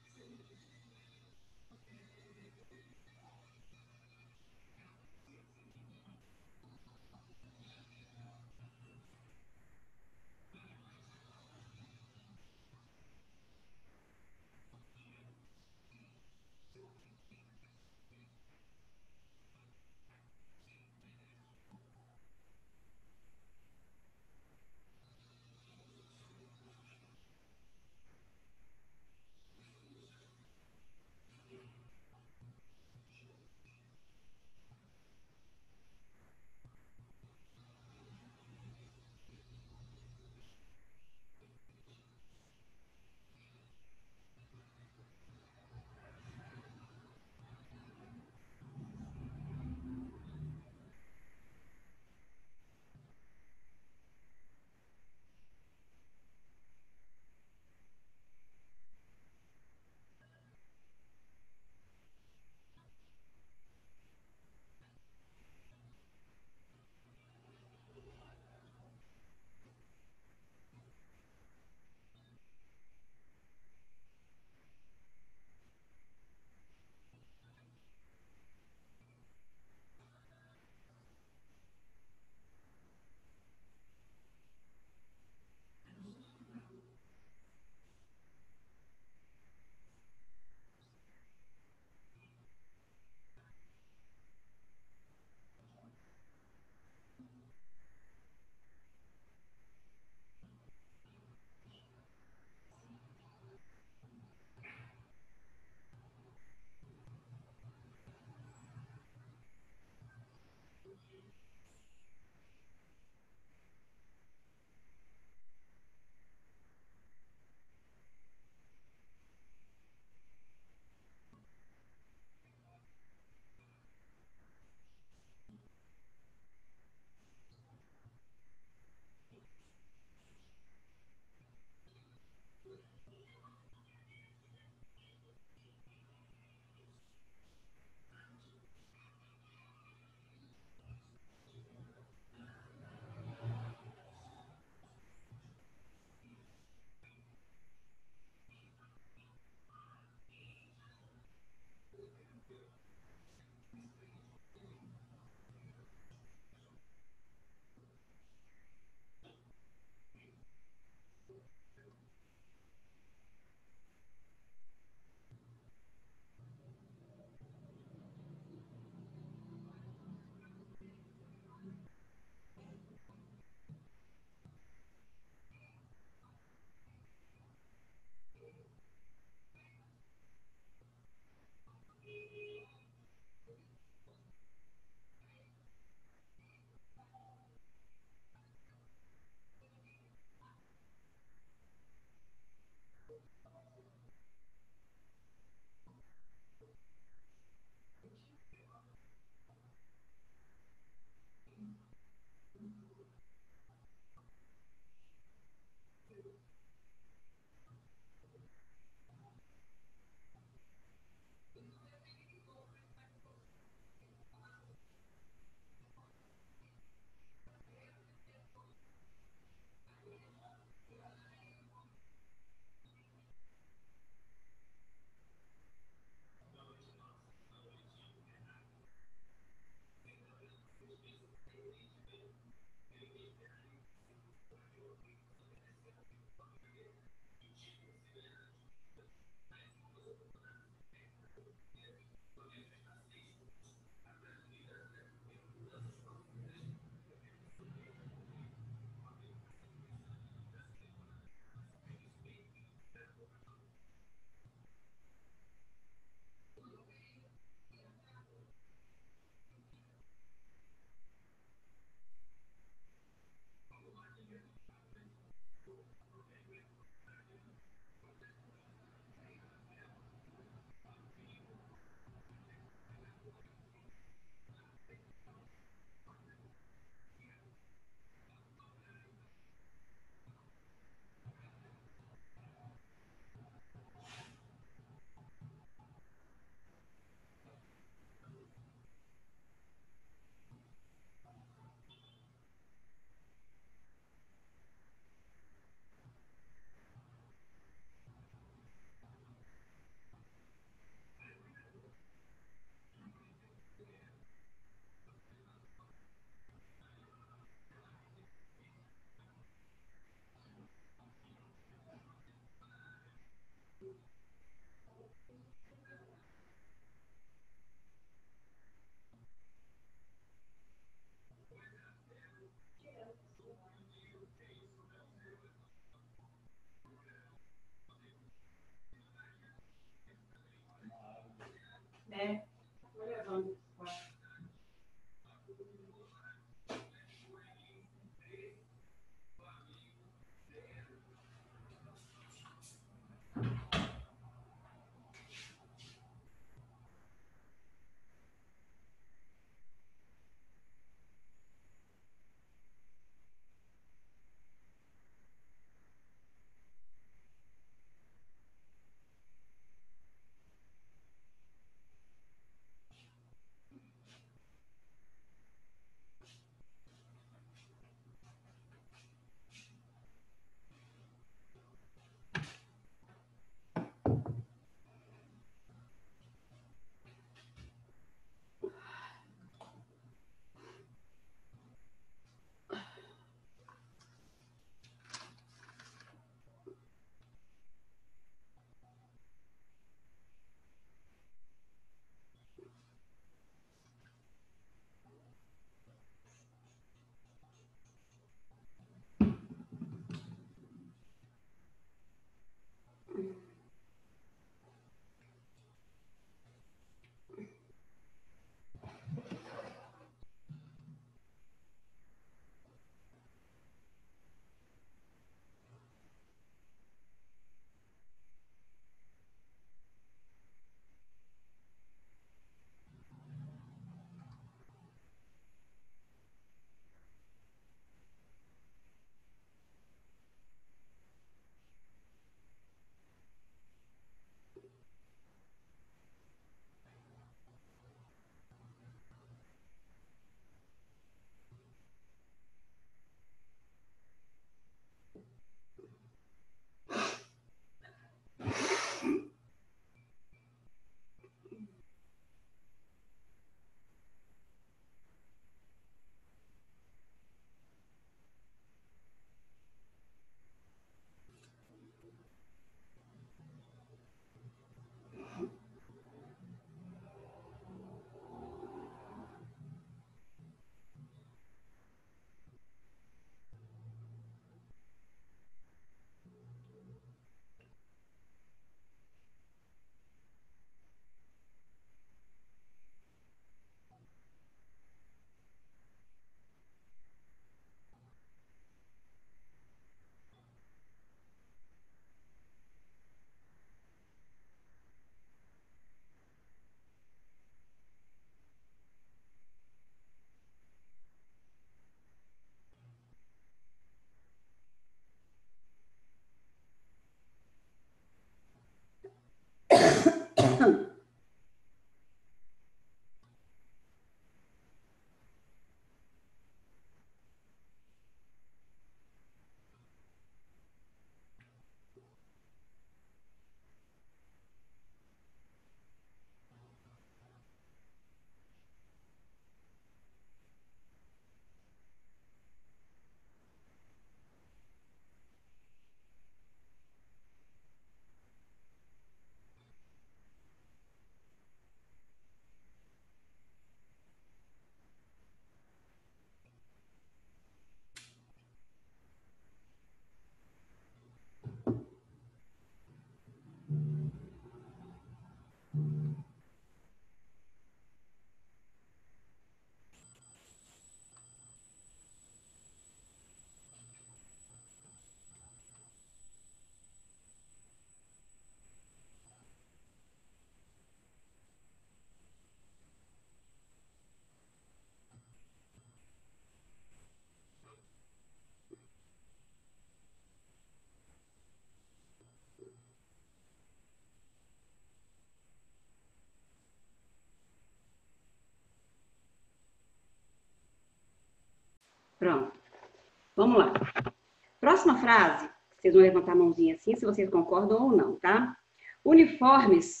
Pronto. Vamos lá. Próxima frase. Vocês vão levantar a mãozinha assim, se vocês concordam ou não, tá? Uniformes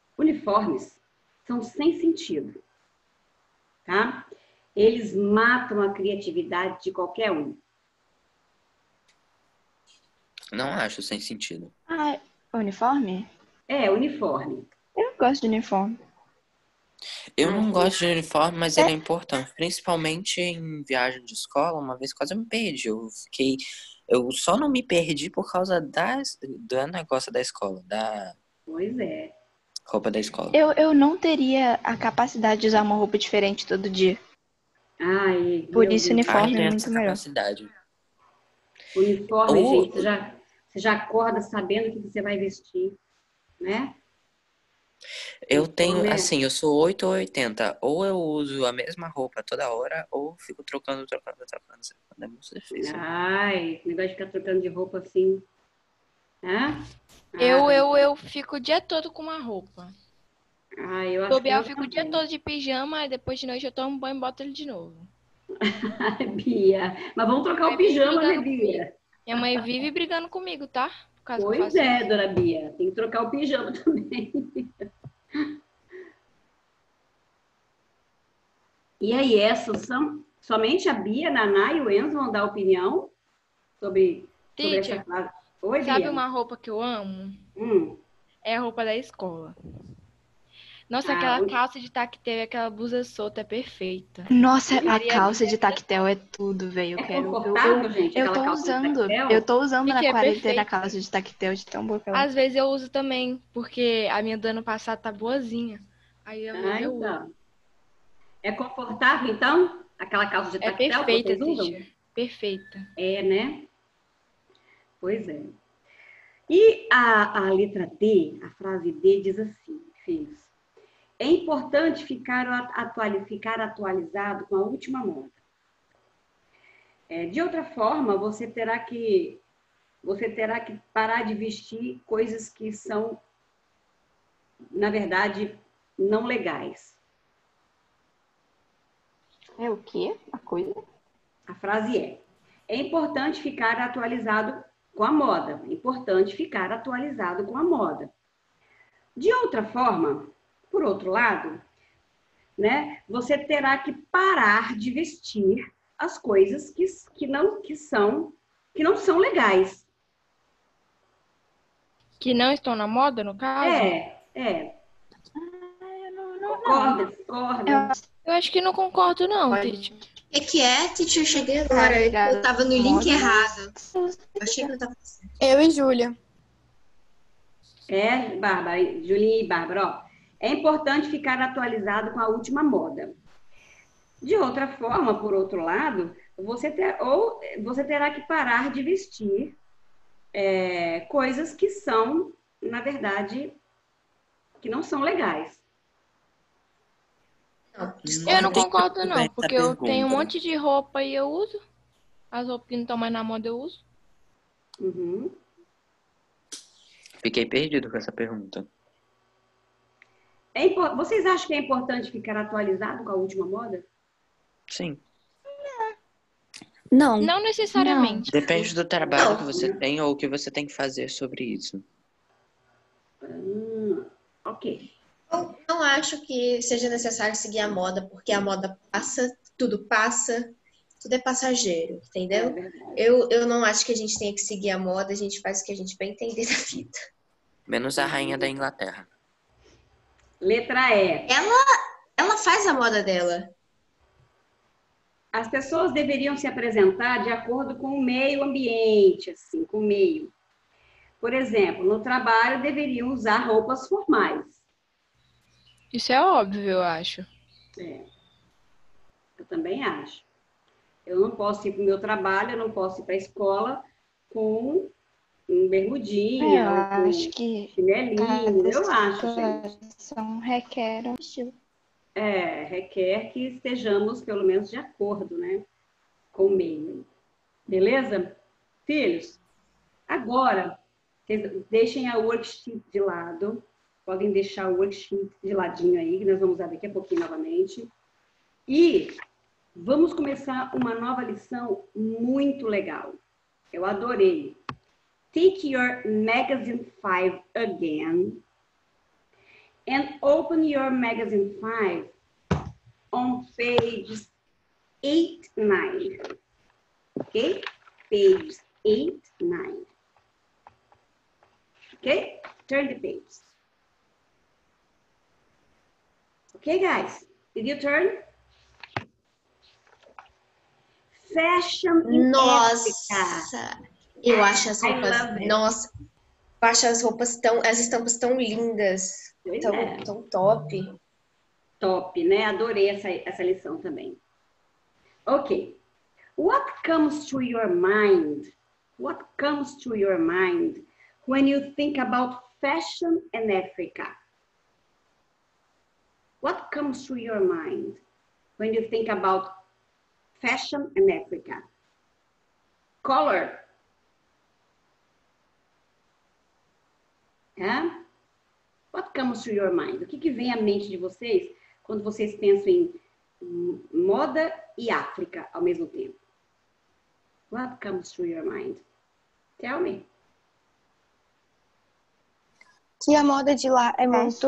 são sem sentido, tá? Eles matam a criatividade de qualquer um. Não acho sem sentido. Ah, uniforme? É, uniforme. Eu não gosto de uniforme. Eu não gosto de uniforme, mas ele é importante. Principalmente em viagem de escola, uma vez quase eu me perdi. Eu só não me perdi por causa do negócio da escola, da Pois é. roupa da escola. Eu não teria a capacidade de usar uma roupa diferente todo dia. Ai, Por meu isso, Deus. uniforme é tem muito essa melhor. capacidade. Uniforme, Ou- gente, você já acorda sabendo o que você vai vestir, né? Eu tenho, Uniforme é- assim, eu sou 8 ou 80. Ou eu uso a mesma roupa toda hora, ou fico trocando. É muito difícil. Ai, esse negócio de ficar trocando de roupa assim, né? Eu fico o dia todo com uma roupa. Eu acho que Bobear, eu eu fico o dia também. todo de pijama, e depois de noite eu tomo banho e boto ele de novo. Bia, mas vamos trocar o Vai vir pijama, né, brigando Bia? Minha mãe vive brigando comigo, tá? Por causa que eu Pois faço é, isso. dona Bia, tem que trocar o pijama também. E aí, essas são somente a Bia, a Naná e o Enzo vão dar opinião sobre essa Teacher, frase. Oi, sabe Bia. uma roupa que eu amo? Hum. É a roupa da escola. Nossa, Ah, aquela hoje- calça de tactel e aquela blusa solta é perfeita. Nossa, a Maria calça Bia. de tactel é tudo, velho. Eu É quero. confortável, gente, Eu aquela tô calça de usando. tactel? Eu tô usando na Gente, é quarentena a perfeito. calça de tactel de tão boa que ela é. Às vezes eu uso também, porque a minha do ano passado tá boazinha. Aí eu uso. Então. É confortável, então? Aquela calça de É tactel que perfeita, vocês usam? teacher. Perfeita. É, né? Pois é. E a letra D, a frase D diz assim, filhos. É importante ficar atualizado com a última moda. De outra forma, você terá que parar de vestir coisas que são, na verdade, não legais. É o quê? A coisa? A frase é importante ficar atualizado com a moda. É importante ficar atualizado com a moda. De outra forma, por outro lado, né, você terá que parar de vestir as coisas que não são legais. Que não estão na moda, no caso? Concorda? Eu acho que não concordo, não, teacher. Que é, teacher? Cheguei agora. Eu tava no link errado. Eu achei que eu tava... Eu e Júlia. Bárbara, Julinha e Bárbara, ó. É importante ficar atualizado com a última moda. De outra forma, por outro lado, você terá que parar de vestir coisas que são, na verdade, que não são legais. Eu não concordo, não, porque eu pergunta. tenho um monte de roupa e eu uso. As roupas que não estão mais na moda eu uso. Uhum. Fiquei perdido com essa pergunta. Vocês acham que é importante ficar atualizado com a última moda? Sim. Não. Não necessariamente. Depende do trabalho que você tem ou o que você tem que fazer sobre isso. Ok. Eu não acho que seja necessário seguir a moda, porque a moda passa, tudo é passageiro, entendeu? Eu não acho que a gente tenha que seguir a moda, a gente faz o que a gente bem entender da vida. Menos a rainha da Inglaterra. Letra E. Ela faz a moda dela. As pessoas deveriam se apresentar de acordo com o meio ambiente, assim, com o meio. Por exemplo, no trabalho deveriam usar roupas formais. Isso é óbvio, eu acho. Eu também acho. Eu não posso ir para o meu trabalho, eu não posso ir para a escola com um bermudinha, Eu ou com acho que chinelinho. Eu acho, gente. situação requer um estilo. Requer que estejamos, pelo menos, de acordo, né? Com o meio. Beleza? Filhos, agora, vocês deixem a worksheet de lado. Podem deixar o worksheet de ladinho aí, que nós vamos usar daqui a pouquinho novamente. E Vamos começar uma nova lição muito legal. Eu adorei. Take your magazine 5 again and open your magazine 5 on pages 8, 9. Okay? Pages 8, 9. Okay? Turn the page. Okay, guys? Did you turn? Fashion in Africa. Nossa, eu acho as I roupas. love it. Nossa, eu acho as roupas as estampas tão lindas. Pois Tão, é. tão top. Top, né? Adorei essa lição também. Ok. What comes to your mind? What comes to your mind when you think about fashion in Africa? What comes to your mind when you think about fashion in Africa? Color. Yeah? What comes to your mind? O que vem à mente de vocês quando vocês pensam em moda e África ao mesmo tempo? What comes to your mind? Tell me. Que a moda de lá é muito...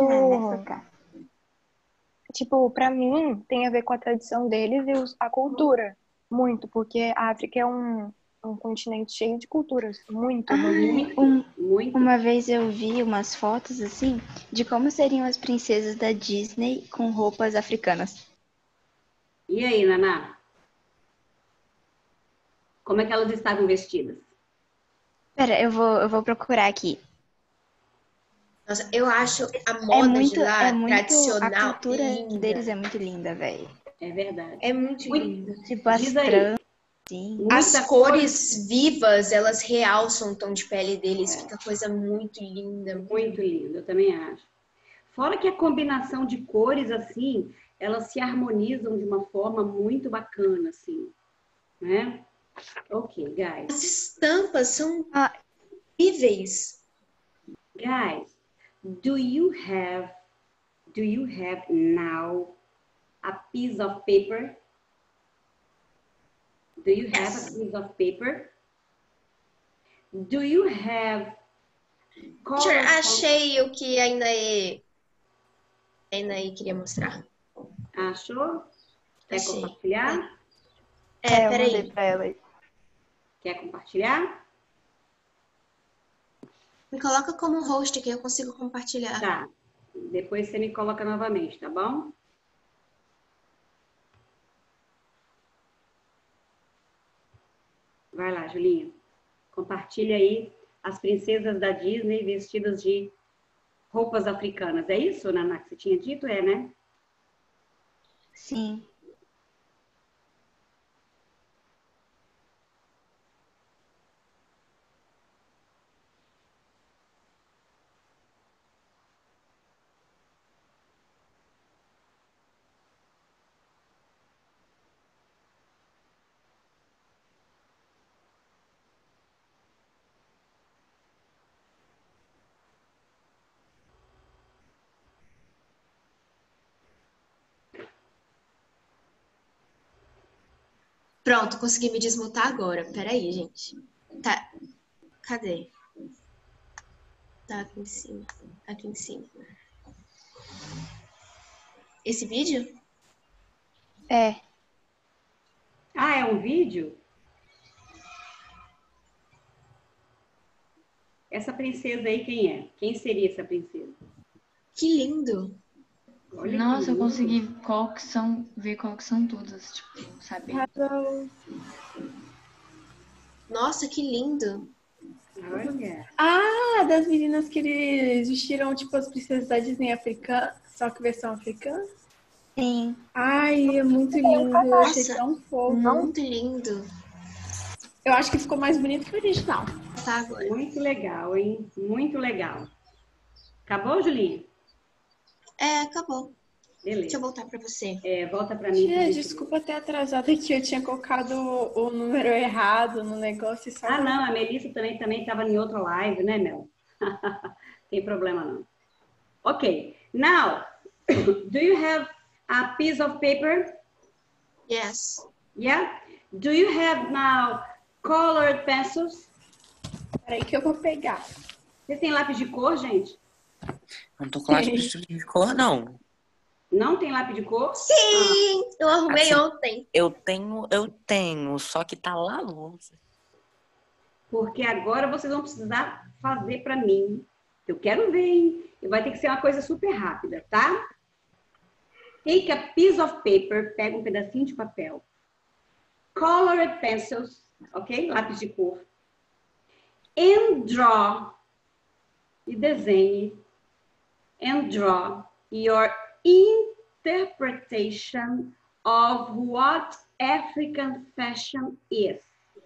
Tipo, pra mim, tem a ver com a tradição deles e a cultura. Muito, porque a África é um continente cheio de culturas. Muito, muito. Uma vez eu vi umas fotos, assim, de como seriam as princesas da Disney com roupas africanas. E aí, Naná? Como é que elas estavam vestidas? Pera, eu vou procurar aqui. Nossa, eu acho a moda de lá tradicional A cultura linda. deles é muito linda, velho. É verdade. É muito linda. Tipo, as Diz aí. tranças, assim. As cores vivas, elas realçam o tom de pele deles. Fica coisa muito linda. Muito lindo, eu também acho. Fora que a combinação de cores, assim, elas se harmonizam de uma forma muito bacana, assim, né? Ok, guys. As estampas são incríveis. Guys, do you have now a piece of paper? Do you have a piece of paper? Do you have Teacher, achei o que a Inaê queria mostrar. Achou? Quer Achei. compartilhar? Eu Peraí. mandei pra ela. Quer compartilhar? Me coloca como host que eu consigo compartilhar. Tá. Depois você me coloca novamente, tá bom? Vai lá, Julinha. Compartilha aí as princesas da Disney vestidas de roupas africanas. É isso, Naná, que você tinha dito? É, né? Sim. Pronto, consegui me desmutar agora. Peraí, gente. Tá. Cadê? Tá aqui em cima. Aqui em cima. Esse vídeo? É. Ah, é um vídeo? Essa princesa aí, quem é? Quem seria essa princesa? Que lindo. Olha que Nossa, eu lindo. consegui ver qual que são todas, tipo, saber. Nossa, que lindo. Olha. Ah, das meninas que eles vestiram, tipo, as princesas da Disney africana, só que versão africana. Sim. Ai, é muito lindo. Eu achei tão fofo. Muito lindo. Eu acho que ficou mais bonito que o original. Tá agora. Muito legal, hein? Muito legal. Acabou, Julinha? Acabou. Beleza. Deixa eu voltar pra você. Volta pra mim. Tia, desculpa ter atrasado aqui. Eu tinha colocado o número errado no negócio. E só Ah, não. A Melissa também estava em outra live, né, Mel? Tem problema, não. Ok. Now, do you have a piece of paper? Yes. Yeah? Do you have now colored pencils? Peraí que eu vou pegar. Vocês têm lápis de cor, gente? Não tô com lápis de cor, não. Não tem lápis de cor? Sim, eu arrumei Assim, ontem. Eu tenho, só que tá lá longe. Porque agora vocês vão precisar fazer para mim. Eu quero ver, hein? E vai ter que ser uma coisa super rápida, tá? Take a piece of paper, pega um pedacinho de papel. Colored pencils, ok? Lápis de cor. And draw, e desenhe. And draw your interpretation of what African fashion is.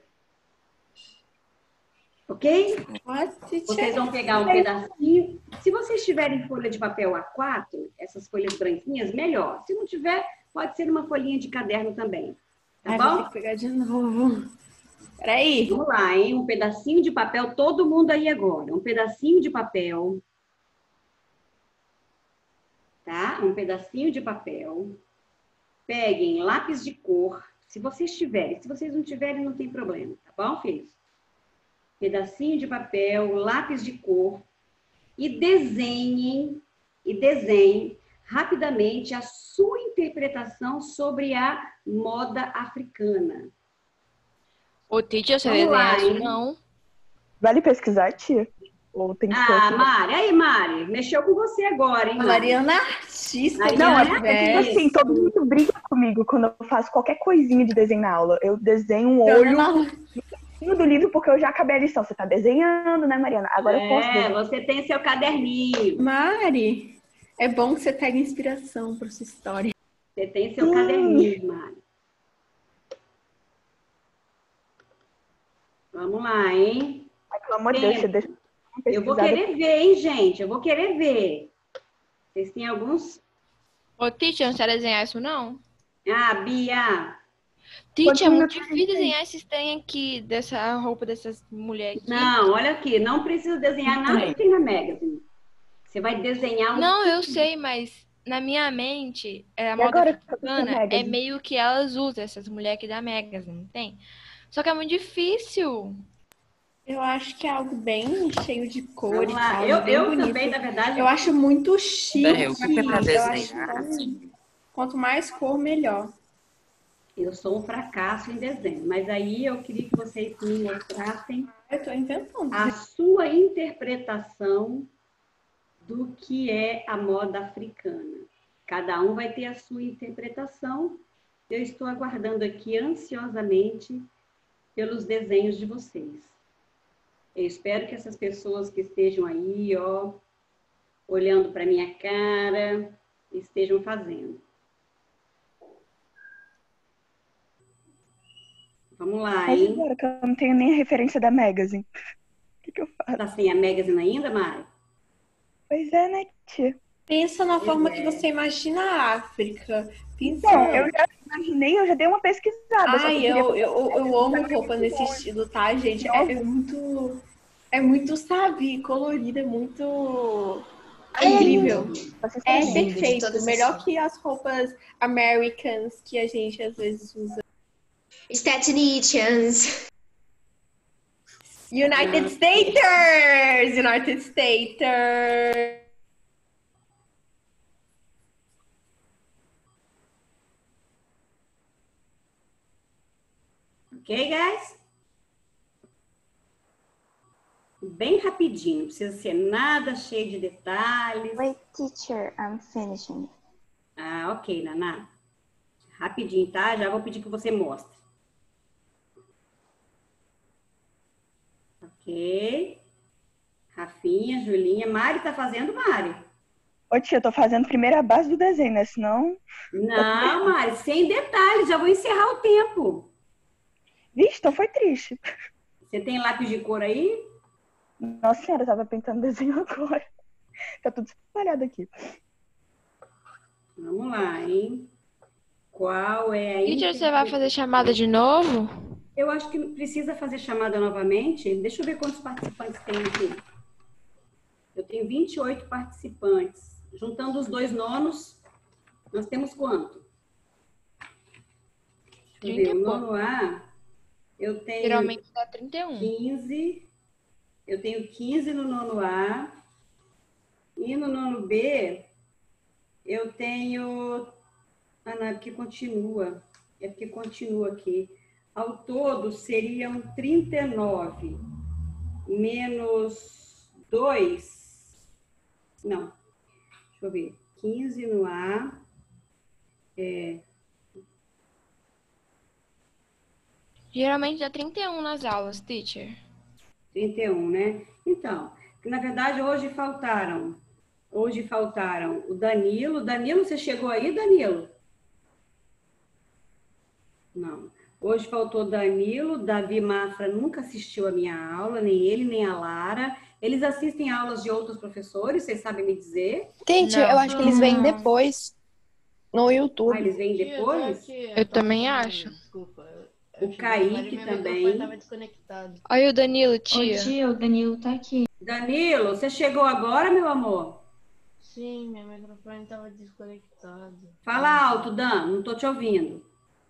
Ok? What, Vocês teacher? vão pegar um pedacinho. Se vocês tiverem folha de papel A4, essas folhas branquinhas, melhor. Se não tiver, pode ser uma folhinha de caderno também. Tá Ai, vou ter bom? que pegar de novo. Peraí. Vamos lá, hein? Um pedacinho de papel, todo mundo aí agora. Um pedacinho de papel. Tá? Um pedacinho de papel. Peguem lápis de cor, se vocês tiverem. Se vocês não tiverem, não tem problema. Tá bom, filhos? Pedacinho de papel, lápis de cor. E desenhem rapidamente a sua interpretação sobre a moda africana. Ô, teacher, você Vamos lá, desenha isso hein? não? Vale pesquisar, tia? Ou tem que ser Ah, aqui? Mari, aí, Mari, mexeu com você agora, hein, A Mari? Mariana é artista. Não, Mariana, é que, assim, todo mundo briga comigo quando eu faço qualquer coisinha de desenho na aula. Eu desenho um olho do livro porque eu já acabei a lição. Você tá desenhando, né, Mariana? Agora eu posso desenhar. você tem seu caderninho. Mari, é bom que você pega inspiração para sua história. Você tem seu caderninho, Mari. Vamos lá, hein? Ai, pelo amor de Deus, você deixa Eu vou querer ver, hein, gente? Eu vou querer ver. Vocês têm alguns? Ô, teacher, não sabe desenhar isso não? Ah, Bia. Teacher, é Quantos muito minutos difícil tem? desenhar esses trem aqui, dessa roupa dessas mulheres aqui. Não, olha aqui. Não precisa desenhar nada que tem na Magazine. Você vai desenhar um... Não, eu sei, mas na minha mente, a moda agora que eu tô com a africana é Magazine? meio que elas usam, essas mulheres aqui da Magazine, não tem? Só que é muito difícil. Eu acho que é algo bem cheio de cor Vamos e lá. tal. Eu bem bonito. também, na verdade... Eu acho muito chique. Peraí, o que é pra Eu acho desenhar? quanto mais cor, melhor. Eu sou um fracasso em desenho. Mas aí eu queria que vocês me mostrassem Eu tô inventando. a sua interpretação do que é a moda africana. Cada um vai ter a sua interpretação. Eu estou aguardando aqui ansiosamente pelos desenhos de vocês. Eu espero que essas pessoas que estejam aí, ó, olhando para minha cara, estejam fazendo. Vamos lá, Mas hein? agora que eu não tenho nem a referência da Magazine. O que eu faço? Tá sem a Magazine ainda, Mari? Pois é, né, tia? Pensa na Pois forma é. que você imagina a África. Pensa. Então, eu já imaginei, eu já dei uma pesquisada. só que Ai, eu queria- eu amo roupa nesse estilo, tá, gente? É muito, sabe, colorido, é muito incrível. Vocês É estão vendo. de perfeito. todas as Melhor formas. que as roupas Americans que a gente às vezes usa. Statinians. United Staters! United Staters! Ok, guys? Bem rapidinho, não precisa ser nada cheio de detalhes. Wait, teacher, I'm finishing. Ah, ok, Naná. Rapidinho, tá? Já vou pedir que você mostre. Ok. Rafinha, Julinha. Mari tá fazendo, Mari? Ô, tia, eu tô fazendo primeiro a base do desenho, né? Senão... Não, Mari, sem detalhes. Já vou encerrar o tempo. Vixe, então foi triste. Você tem lápis de cor aí? Nossa senhora, eu tava pintando desenho agora. Tá tudo espalhado aqui. Vamos lá, hein? Qual é a... Teacher, você vai fazer chamada de novo? Eu acho que precisa fazer chamada novamente. Deixa eu ver quantos participantes tem aqui. Eu tenho 28 participantes. Juntando os dois nonos, nós temos quanto? Deixa eu 30 ver, e o pouco. nono A, eu tenho Geralmente dá 31. 15. Eu tenho 15 no nono A. E no nono B, eu tenho. Ah, não, é porque continua. É porque continua aqui. Ao todo, seriam 39 menos 2. Não, deixa eu ver. 15 no A. Geralmente dá 31 nas aulas, teacher. 31, né? Então, na verdade, hoje faltaram o Danilo. Danilo, você chegou aí, Danilo? Não. Hoje faltou Danilo, Davi Mafra nunca assistiu a minha aula, nem ele, nem a Lara. Eles assistem aulas de outros professores, vocês sabem me dizer? Teacher, eu acho que eles vêm depois no Ah, YouTube. eles vêm depois? Eu também acho. Desculpa. O Kaique Meu também. microfone tava desconectado. Olha o Danilo, Ô, tia. tia, o Danilo tá aqui. Danilo, você chegou agora, meu amor? Sim, meu microfone tava desconectado. Fala alto, Dan, não tô te ouvindo.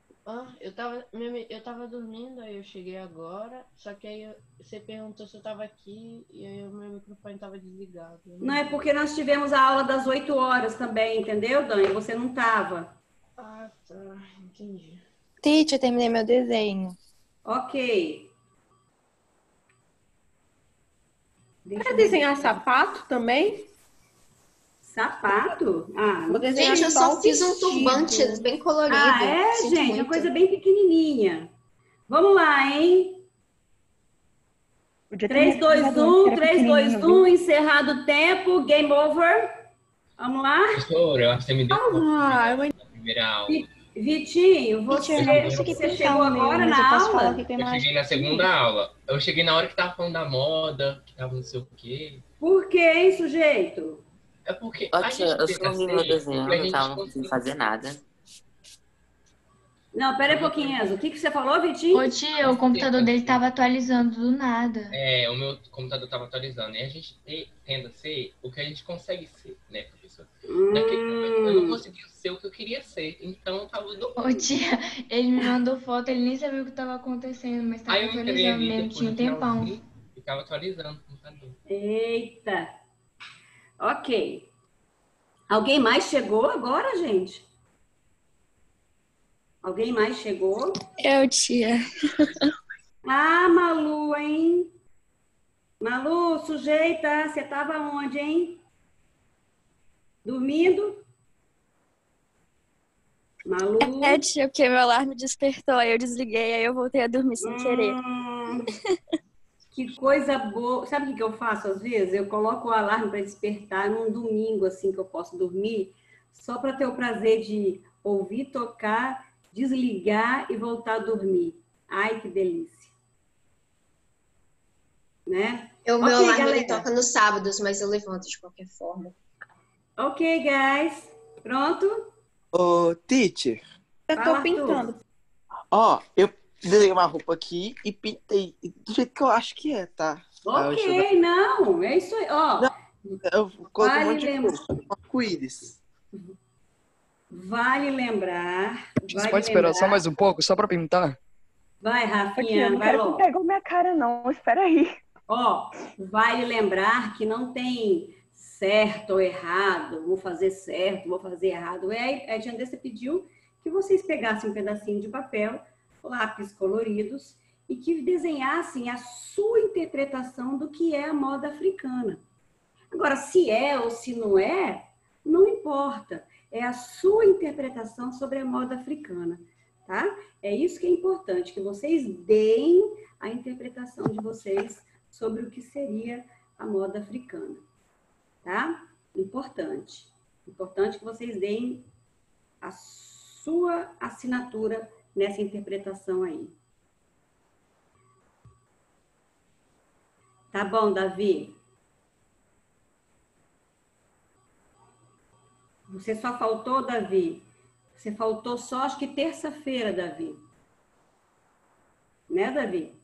Eu tava dormindo, aí eu cheguei agora, só que aí você perguntou se eu tava aqui e aí o meu microfone tava desligado. Não, é porque nós tivemos a aula das 8 horas também, entendeu, Dan? E você não tava. Ah, tá, entendi. Teacher, terminei meu desenho. Ok. Deixa Pra eu ver. desenhar sapato também? Sapato? Ah, Vou desenhar Gente, eu só só o fiz um vestido. turbante bem colorido. Ah, é, Sinto gente? Uma muito. coisa bem pequenininha. Vamos lá, hein? Podia ter 3, 2, mostrado 1, que era 3, 2, pequenininho, viu? 1, encerrado o tempo, game over. Vamos lá? Professora, eu acho que você me deu na primeira aula. Vitinho, você, Teacher, eu não consegui você pintar chegou o meu, agora mas eu na posso falar o aula? que eu Eu imagino. cheguei na segunda aula. Eu cheguei na hora que tava falando da moda, que tava não sei o quê. Por que isso, jeito? É porque Ó, a tia, gente eu tenta só vi meu ser, desenho, e a eu gente tava não consegue. conseguindo fazer nada. Não, pera aí um pouquinho, Enzo. O que você falou, Vitinho? Ô, tia, o computador dele tava atualizando do nada. É, o meu computador tava atualizando. E a gente tenta ser o que a gente consegue ser, né, professor? Naquele momento eu não conseguia ser o que eu queria ser. Então eu tava no... Ô, tia, ele me mandou foto, ele nem sabia o que tava acontecendo, mas tava Aí eu entrei atualizando ali mesmo, depois tinha um no tempão. finalzinho, ficava atualizando o computador. Eita. Ok. Alguém mais chegou agora, gente? Alguém mais chegou? Eu, tia. Ah, Malu, hein? Malu, sujeita, você tava onde, hein? Dormindo? Malu? É, tia, porque meu alarme despertou, aí eu desliguei, aí eu voltei a dormir sem querer. Que coisa boa. Sabe o que eu faço às vezes? Eu coloco o alarme para despertar num domingo, assim, que eu posso dormir, só para ter o prazer de ouvir tocar, desligar e voltar a dormir. Ai, que delícia. Né? O meu Ok, alarme ele galera. toca nos sábados, mas eu levanto de qualquer forma. Ok, guys. Pronto? Ô, teacher, Eu Fala, tô Arthur. pintando. ó, eu desenhei uma roupa aqui e pintei do jeito que eu acho que é, tá? Aí eu joguei- Ok, não. É isso aí. Ó, eu coloquei um Vale monte de lembrar. coisa, um arco-íris. vale lembrar. Você Vale pode esperar lembrar. só mais um pouco, só pra pintar? Vai, Ô, tia, eu Rafinha, não vai quero que logo. pegou minha cara, não. Espera aí. Ó, vale lembrar que não tem certo ou errado, vou fazer certo, vou fazer errado. A tia Andressa pediu que vocês pegassem um pedacinho de papel, lápis coloridos e que desenhassem a sua interpretação do que é a moda africana. Agora, se é ou se não é, não importa. É a sua interpretação sobre a moda africana, tá? É isso que é importante, que vocês deem a interpretação de vocês sobre o que seria a moda africana, tá? Importante. Importante que vocês deem a sua assinatura nessa interpretação aí. Tá bom, Davi? Você só faltou, Davi? Você faltou só, acho que terça-feira, Davi. Né, Davi?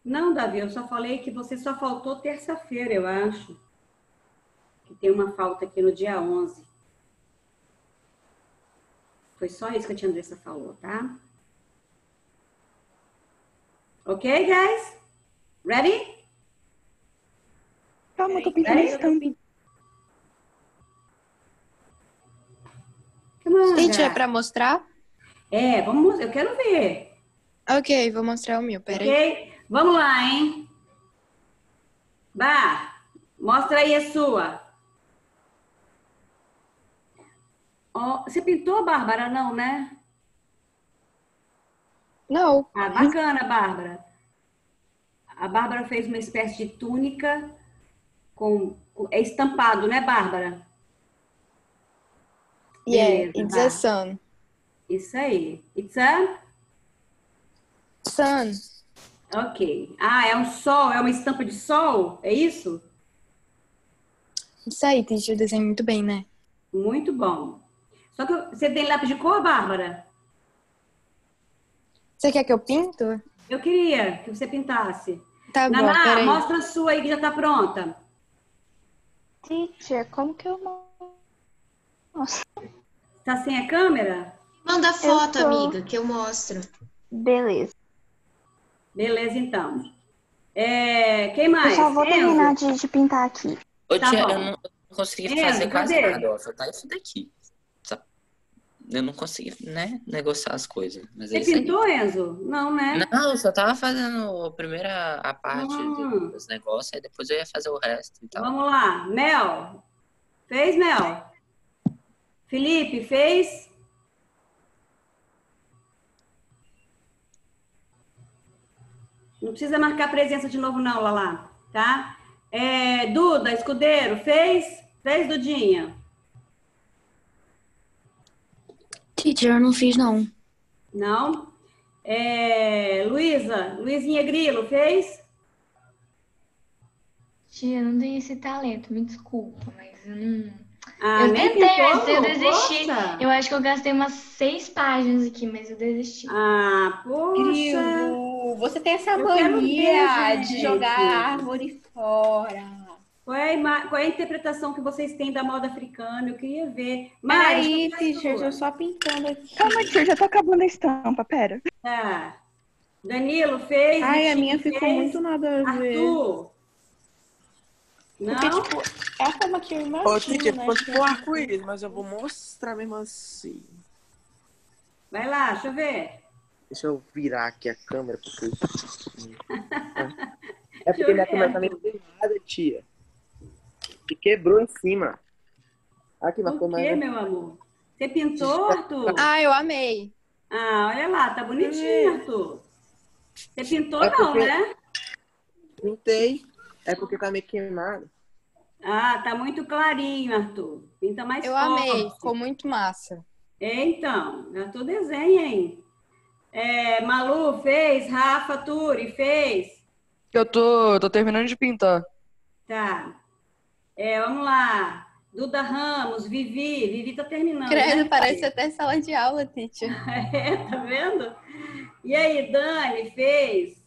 Não, Davi, eu só falei que você só faltou terça-feira, eu acho. Que tem uma falta aqui no dia 11. Foi só isso que a tia Andressa falou, tá? Ok, guys? Ready? Calma, eu tô pintando a estampa. Gente, é pra mostrar? É, vamos, eu quero ver. Ok, vou mostrar o meu, peraí. Ok? Vamos lá, hein? Bah, mostra aí a sua. Ó, você pintou, Bárbara? Não, né? Não. Ah, bacana, Bárbara. A Bárbara fez uma espécie de túnica é estampado, né, Bárbara? Yeah, Beleza, it's a sun. Isso aí. It's a? Sun. Ok. Ah, é um sol, é uma estampa de sol? É isso? Isso aí, teacher, eu desenho muito bem, né? Muito bom. Só que você tem lápis de cor, Bárbara? Você quer que eu pinto? Eu queria que você pintasse. Tá bom, Naná, peraí. mostra a sua aí que já tá pronta. Teacher, como que eu... Nossa. Tá sem a câmera? Manda foto, amiga, que eu mostro. Beleza. Beleza, então. Quem mais? Eu só vou Enzo? terminar de pintar aqui. Ô, Tá tia, bom. eu não consegui Enzo, fazer quase cadê? nada, ó. Só tá isso daqui. Eu não consegui, né, negociar as coisas. Mas é Você isso aí. pintou, Enzo? Não, né? Não, eu só tava fazendo a parte dos negócios, aí depois eu ia fazer o resto e tal. Vamos lá. Mel. Fez, Mel? Felipe, fez? Não precisa marcar presença de novo, não, Lala. Tá? Duda, Escudeiro, fez? Fez, Dudinha? Teacher, eu não fiz, não. Não? Luizinha Grilo, fez? Tia, eu não tenho esse talento, me desculpa, mas eu não. Ah, eu nem tentei, pintou? mas eu desisti. Poxa. Eu acho que eu gastei umas 6 páginas aqui, mas eu desisti. Ah, poxa. Grilo, você tem essa Eu quero mania ver, de gente. jogar a árvore fora. Qual é a interpretação que vocês têm da moda africana? Eu queria ver. Peraí, deixa eu ver a teacher, sua. eu só pintando aqui. Calma, tia, já tô acabando a estampa, pera. Tá. Danilo fez? Ai, a Vitinho minha ficou fez? muito nada a ver. Arthur? Porque, Não? tipo, é a forma que eu Ô, imagino, Titi, né? pode pôr arco-íris, mas eu vou mostrar mesmo assim. Vai lá, deixa eu ver. Deixa eu virar aqui a câmera, porque... É porque minha câmera tá meio queimada, tia. E quebrou em cima. Aqui, uma O câmera... quê, meu amor? Você pintou, Arthur? Ah, eu amei. Ah, olha lá, tá bonitinho, Arthur. Você pintou É não, porque- né? Pintei. É porque tá meio queimado. Ah, tá muito clarinho, Arthur. Pinta mais Eu forte. amei, ficou muito massa. Então, Arthur desenha, hein? Malu fez, Rafa Turi fez. Eu tô terminando de pintar. Tá. Vamos lá. Duda Ramos, Vivi tá terminando. Credo, né, parece filha? até sala de aula, teacher. Tá vendo? E aí, Dani, fez?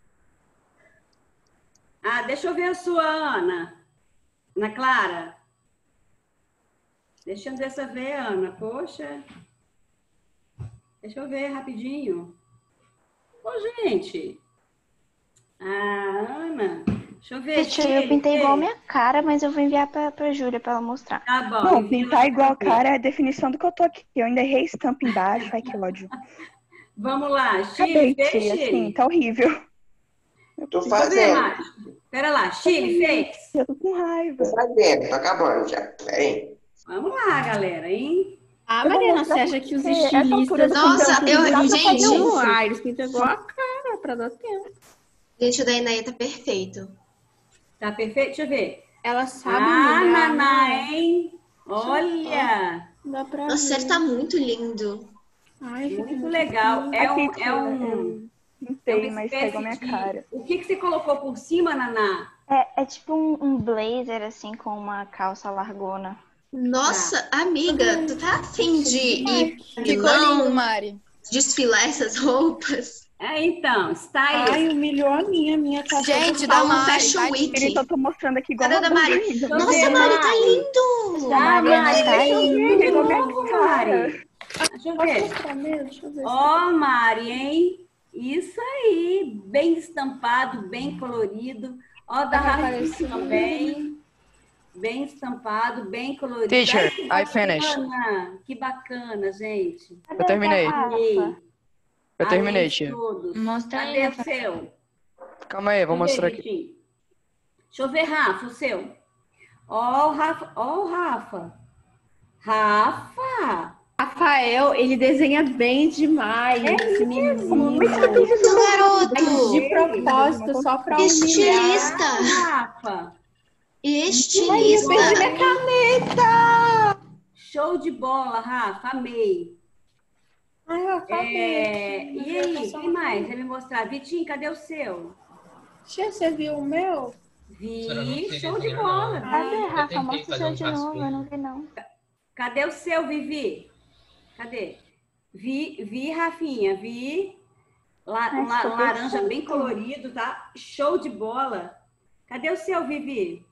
Ah, deixa eu ver a sua, Ana. Ana Clara. Deixa eu ver essa ver, Ana. Poxa. Deixa eu ver rapidinho. Ô, gente. Ah, Ana. Deixa eu ver. Teacher, eu Shirley, pintei igual a fez? minha cara, mas eu vou enviar pra Júlia pra ela mostrar. Tá bom. Não, envia pintar lá igual pra mim. cara é a definição do que eu tô aqui. Eu ainda errei estampa embaixo. Ai, que ódio. Vamos lá. Acabei, Shirley, fez, tia, Shirley? assim, tá horrível. Tô Deixa eu ver, fazendo. Márcio. Pera lá. Shirley, fez? Eu tô com raiva. Tô fazendo, tô acabando já. Peraí. Vamos lá, galera, hein? Ah, Eu vou Mariana, mostrar você acha que os porque essa altura estilistas... do Nossa, pintor, eu- dá pra gente, fazer isso. isso. Ah, eles pintam igual a cara, pra dar tempo. Gente, o da Inaê tá perfeito. Tá perfeito? Deixa eu ver. Ela sabe Ah, olhar, Naná, né? hein? Olha! Dá pra Nossa, ver. ele tá muito lindo. Ai, fica Muito legal. Aqui, É tia, uma Pintei, mas espécie pegou minha de- cara. O que você colocou por cima, Naná? É tipo um blazer, assim, com uma calça largona. Nossa, amiga, tu tá afim de ir pro Ficou lindo, Milão Mari. desfilar essas roupas? Então, style. Ai, humilhou a minha tá Gente, Fala da um Mari, Fashion Week. Querida, eu tô mostrando aqui igual Cadê uma da Mari? bunda. Nossa, Mari, tá lindo! A Mariana tá aí. Pegou minha cara. Deixa eu ver. Deixa eu ver. Ó, Mari, hein? Isso aí. Bem estampado, bem colorido. Ó, da Rafa também. Bem estampado, bem colorido. Teacher, Ai, I finished. que bacana, gente. Eu terminei. Amei. Eu terminei, Amei tia. todos. Mostra Cadê aí, o Rafa. seu? Calma aí, vou mostrar aqui. Vitinho. Deixa eu ver, Rafa, o seu. Ó, o Rafa. Ó, o Rafa. Rafa! Rafael, ele desenha bem demais. Esse menino. Garoto! De propósito, só pra Estilista! Rafa! Estilista! Perdi minha caneta! Show de bola, Rafa. Amei. Ai, eu acabei. E aí, quem mais? Vai me mostrar. Vitinho, cadê o seu? Tia, você viu o meu? Vi, show de bola. Cadê, Rafa? tentei Mostra o fazer seu um de novo, rascunho. eu não vi não. Cadê o seu, Vivi? Cadê? Vi, Rafinha, vi. ficou Laranja perfeito. bem colorido, tá? Show de bola. Cadê o seu, Vivi?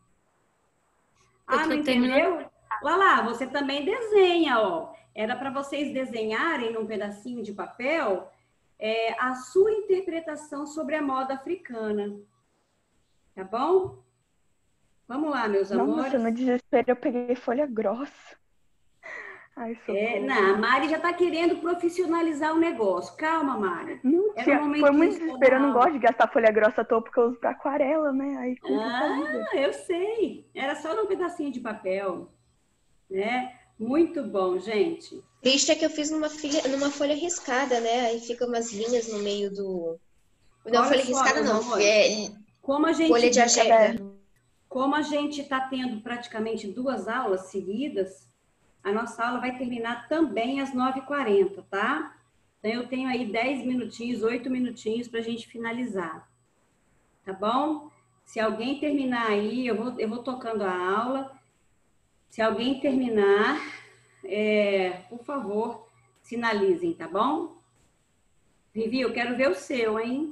Eu Ah, tô não entendeu? Lá, você também desenha, ó. Era para vocês desenharem num pedacinho de papel a sua interpretação sobre a moda africana. Tá bom? Vamos lá, meus amores. Nossa, no desespero eu peguei folha grossa. Ai, socorro. Não, a Mari já tá querendo profissionalizar o negócio. Calma, Mari. Não, Era tia, um momento foi muito de desespero. Eu não aula. gosto de gastar folha grossa à toa porque eu uso pra aquarela, né? Aí complica a vida. Eu sei. Era só num pedacinho de papel, né? Muito bom, gente. Triste é que eu fiz numa folha riscada, né? Aí fica umas linhas no meio do... Não, Olha folha só, riscada meus não. amores. Como a gente Folha de agenda. Como a gente está tendo praticamente 2 aulas seguidas, a nossa aula vai terminar também às 9h40, tá? Então, eu tenho aí 10 minutinhos, 8 minutinhos para a gente finalizar. Tá bom? Se alguém terminar aí, eu vou tocando a aula. Se alguém terminar, por favor, sinalizem, tá bom? Vivi, eu quero ver o seu, hein?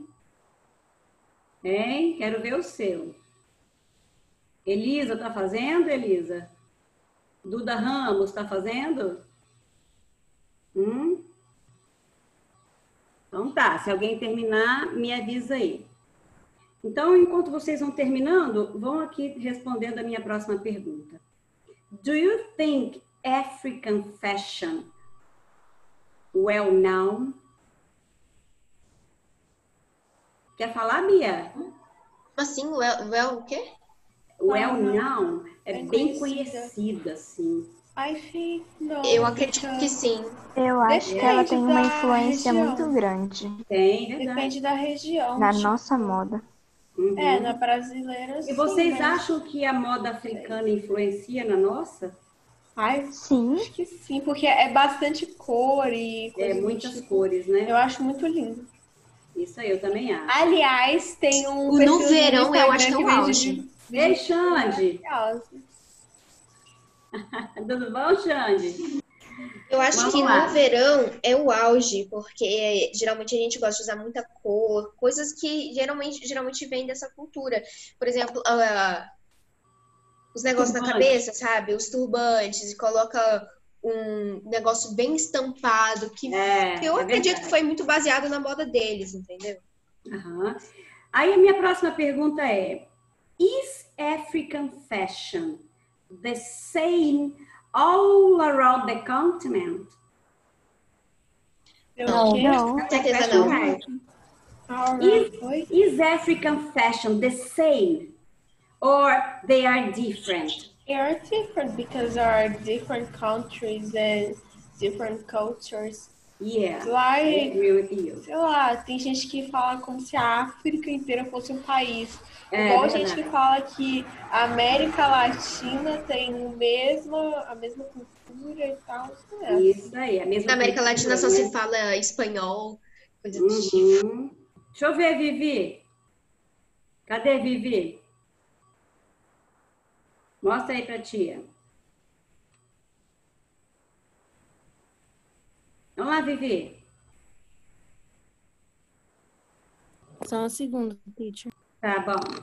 Quero ver o seu. Elisa, tá fazendo, Elisa? Duda Ramos, tá fazendo? Então tá, se alguém terminar, me avisa aí. Então, enquanto vocês vão terminando, vão aqui respondendo a minha próxima pergunta. Do you think African fashion well known? Quer falar, Bia? Assim, o quê? Well known é bem conhecida, sim. Eu acredito que sim. Eu acho que ela tem uma influência região. muito grande Tem, verdade. Depende da região. na tipo, nossa moda. na brasileira, E vocês sim, mas- acham que a moda africana influencia na nossa? Ai, Sim. acho que sim, porque é bastante cor e coisa do Muitas tipo. cores, né? Eu acho muito lindo. Isso aí, eu também acho. Aliás, tem um No perfilzinho verão, eu Instagram acho que é o vende auge. de- Ei, Xande! maravilhosos. Tudo bom, Xande? Eu acho Vamos que lá. no verão é o auge, porque geralmente a gente gosta de usar muita cor, coisas que geralmente vêm dessa cultura. Por exemplo, os negócios na Turbante. cabeça, sabe? Os turbantes, e coloca um negócio bem estampado, que eu acredito verdade. que foi muito baseado na moda deles, entendeu? Aham. Aí a minha próxima pergunta é: Is African fashion the same all around the continent? Não, Não. Com certeza não. Is African fashion the same or they are different? They are different because there are different countries and different cultures. Yeah, I Like, agree with you. sei lá, tem gente que fala como se a África inteira fosse um país. É Igual verdade. gente que fala que a América Latina tem a mesma cultura e tal. Isso aí, a mesma Na América cultura, Latina só né? se fala espanhol, coisa do tipo. Uhum. Deixa eu ver, Vivi. Cadê Vivi? Mostra aí pra tia. Vamos lá, Vivi. Só um segundo, teacher. Tá bom.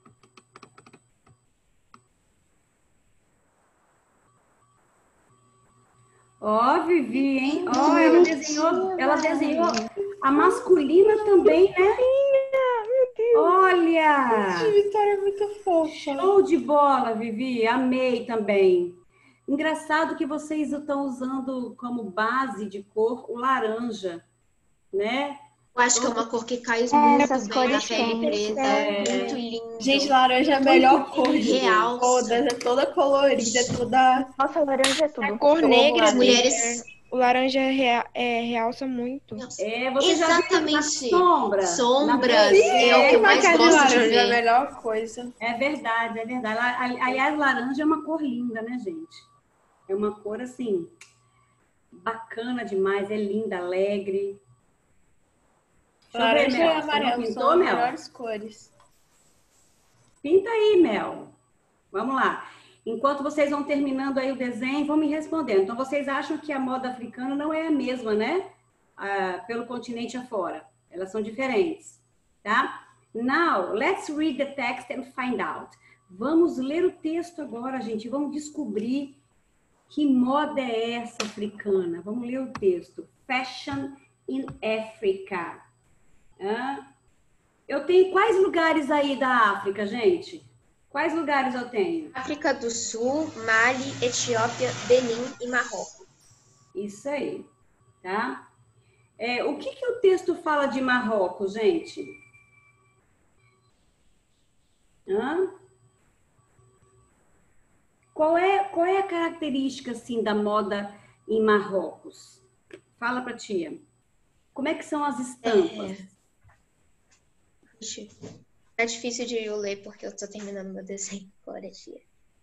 Ó, Vivi, hein? Ó, ela desenhou a masculina também, né? Olha! Vitória é muito fofa. Show de bola, Vivi. Amei também. Engraçado que vocês estão usando como base de cor o laranja, né? Eu acho que é uma cor que cai muito essas bem na cores pele quentes, preta. Muito lindo. Gente, laranja é a melhor cor de Real. todas. É toda colorida, é toda... Nossa, laranja é tudo. A cor Eu amo negra, laranja. mulheres- o laranja realça muito. É, você já viu Exatamente. na sombra. Sombras Na- é o que eu mais maquiagem gosto de laranja é a ver. melhor coisa. É verdade, é verdade. Aliás, laranja é uma cor linda, né, gente? É uma cor, assim, bacana demais. É linda, alegre. Deixa eu ver, Laranja e Mel. Você não amarelo pintou, são as Mel? melhores cores. Pinta aí, Mel. Vamos lá. Enquanto vocês vão terminando aí o desenho, vão me respondendo. Então, vocês acham que a moda africana não é a mesma, né? Pelo continente afora. Elas são diferentes, tá? Now, let's read the text and find out. Vamos ler o texto agora, gente. Vamos descobrir que moda é essa africana. Vamos ler o texto. Fashion in Africa. Eu tenho quais lugares aí da África, gente? Quais lugares eu tenho? África do Sul, Mali, Etiópia, Benin e Marrocos. Isso aí, tá? O que o texto fala de Marrocos, gente? Qual é a característica, assim, da moda em Marrocos? Fala pra tia. Como é que são as estampas? Ixi, é difícil de eu ler porque eu tô terminando meu desenho agora, tia.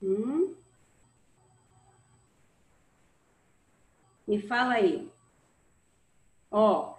Me fala aí. Ó,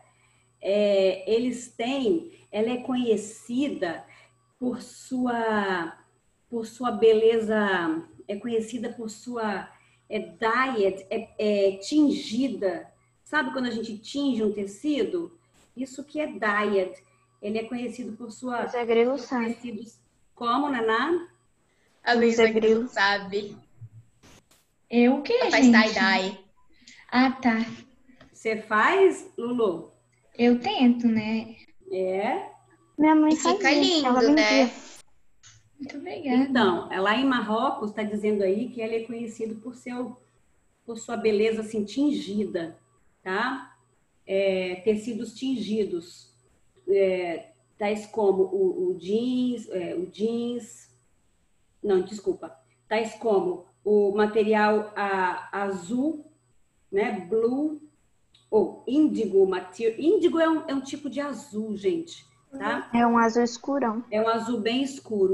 ela é conhecida por sua beleza, é conhecida por sua dyed, tingida. Sabe quando a gente tinge um tecido? Isso que é dyed. Ele é conhecido por sua... Luísa Grilo sabe. Como, Naná? A Luísa Grilo sabe. Eu o quê, Ela faz gente? tie-dye. Ah, tá. Você faz, Lulu? Eu tento, né? Minha mãe E fica fazia, lindo, ela né? vendia. Muito obrigada. Então, lá em Marrocos está dizendo aí que ele é conhecido por sua beleza assim tingida, tá? Tecidos tingidos, tais como o jeans, não, desculpa, tais como o material azul, né? Blue ou índigo material. Índigo é um tipo de azul, gente, tá? É um azul escurão. É um azul bem escuro,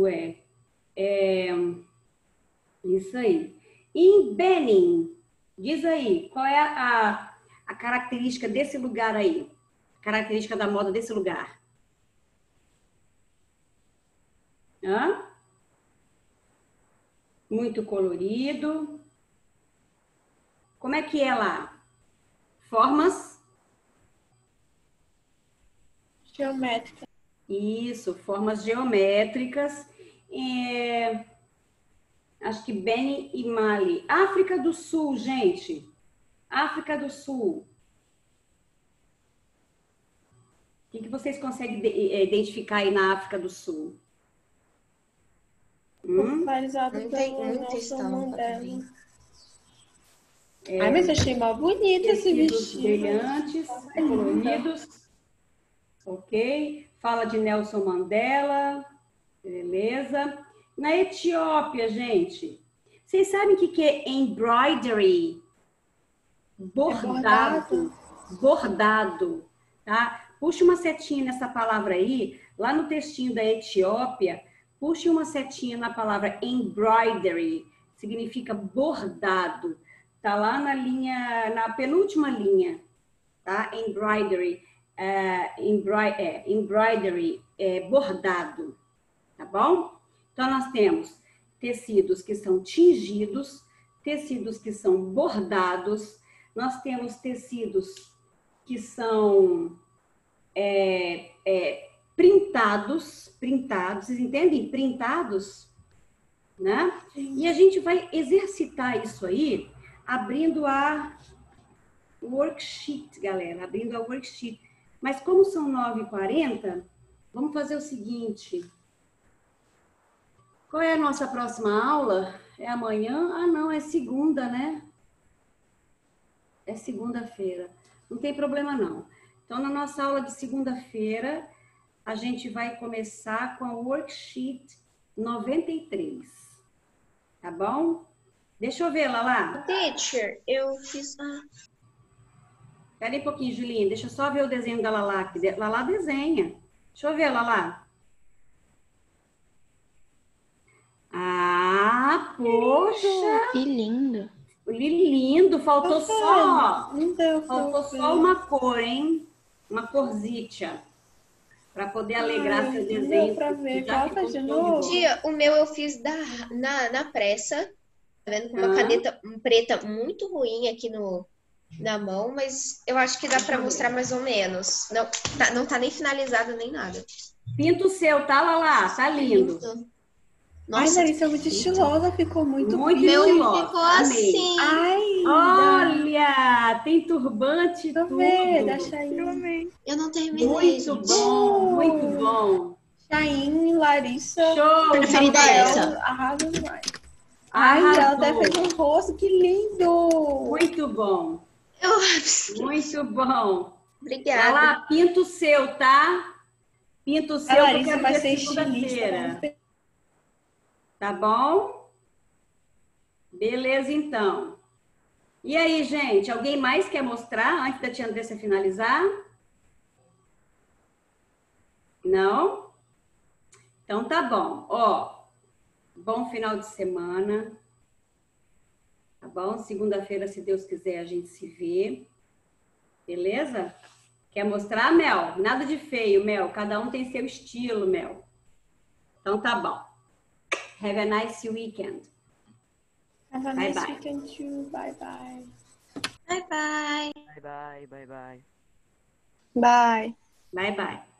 isso aí. Em Benin, diz aí, qual é a característica desse lugar aí? Característica da moda desse lugar? Muito colorido. Como é que é lá? Formas? Geométrica. Isso, formas geométricas. Acho que Benin e Mali. África do Sul, gente. África do Sul. O que vocês conseguem identificar aí na África do Sul? Popularizado Não pelo tem muita Nelson estampa Mandela. também. Ai, mas achei mal bonito esse Tecidos vestido. brilhantes, coloridos. Ok. Fala de Nelson Mandela. Beleza. Na Etiópia, gente, vocês sabem o que é embroidery? Bordado. Bordado, tá? Puxa uma setinha nessa palavra aí, lá no textinho da Etiópia, puxe uma setinha na palavra embroidery, significa bordado. Tá lá na penúltima linha, tá? Embroidery, embroidery, bordado, tá bom? Então, nós temos tecidos que são tingidos, tecidos que são bordados, nós temos tecidos que são printados, vocês entendem? Printados, né? E a gente vai exercitar isso aí, abrindo a worksheet, galera, abrindo a worksheet. Mas como são 9h40, vamos fazer o seguinte. Qual é a nossa próxima aula? É amanhã? Ah, não, é segunda, né? É segunda-feira. Não tem problema, não. Então, na nossa aula de segunda-feira, a gente vai começar com a worksheet 93. Tá bom? Deixa eu ver, Lala. Teacher, eu fiz... Espera aí um pouquinho, Julinha. Deixa eu só ver o desenho da Lala aqui. Lala desenha. Deixa eu ver, Lala. Ah, poxa! Que lindo! Lindo. Faltou só... Não deu, faltou só uma cor, hein? Uma corzitia. Para poder alegrar seu desenho. Não deu pra ver. Coloca de novo. Tia, o meu eu fiz na pressa. Tá vendo? Com uma caneta preta muito ruim aqui na mão, mas eu acho que dá pra mostrar mais ou menos. Não tá nem finalizado nem nada. Pinta o seu, tá, Lala? Tá lindo. Nossa, Larissa é muito estilosa, ficou muito estilosa. Ficou assim. Ai, olha, tem turbante tudo. Deixa aí. Eu não terminei. Muito bom, muito bom. Chain, Larissa. Show. Preferida é essa. Arrasa demais. Ai, ela até fez um rosto, que lindo. Muito bom. Muito bom. Obrigada. Vai lá, pinta o seu, tá? Pinta o seu. A Larissa vai ser estilista. Tá bom? Beleza, então. E aí, gente? Alguém mais quer mostrar antes da tia Andressa finalizar? Não? Então, tá bom. Ó, bom final de semana. Tá bom? Segunda-feira, se Deus quiser, a gente se vê. Beleza? Quer mostrar, Mel? Nada de feio, Mel. Cada um tem seu estilo, Mel. Então, tá bom. Have a nice weekend. Have a nice weekend too. Bye bye. Bye bye. Bye bye, bye bye. Bye. Bye bye.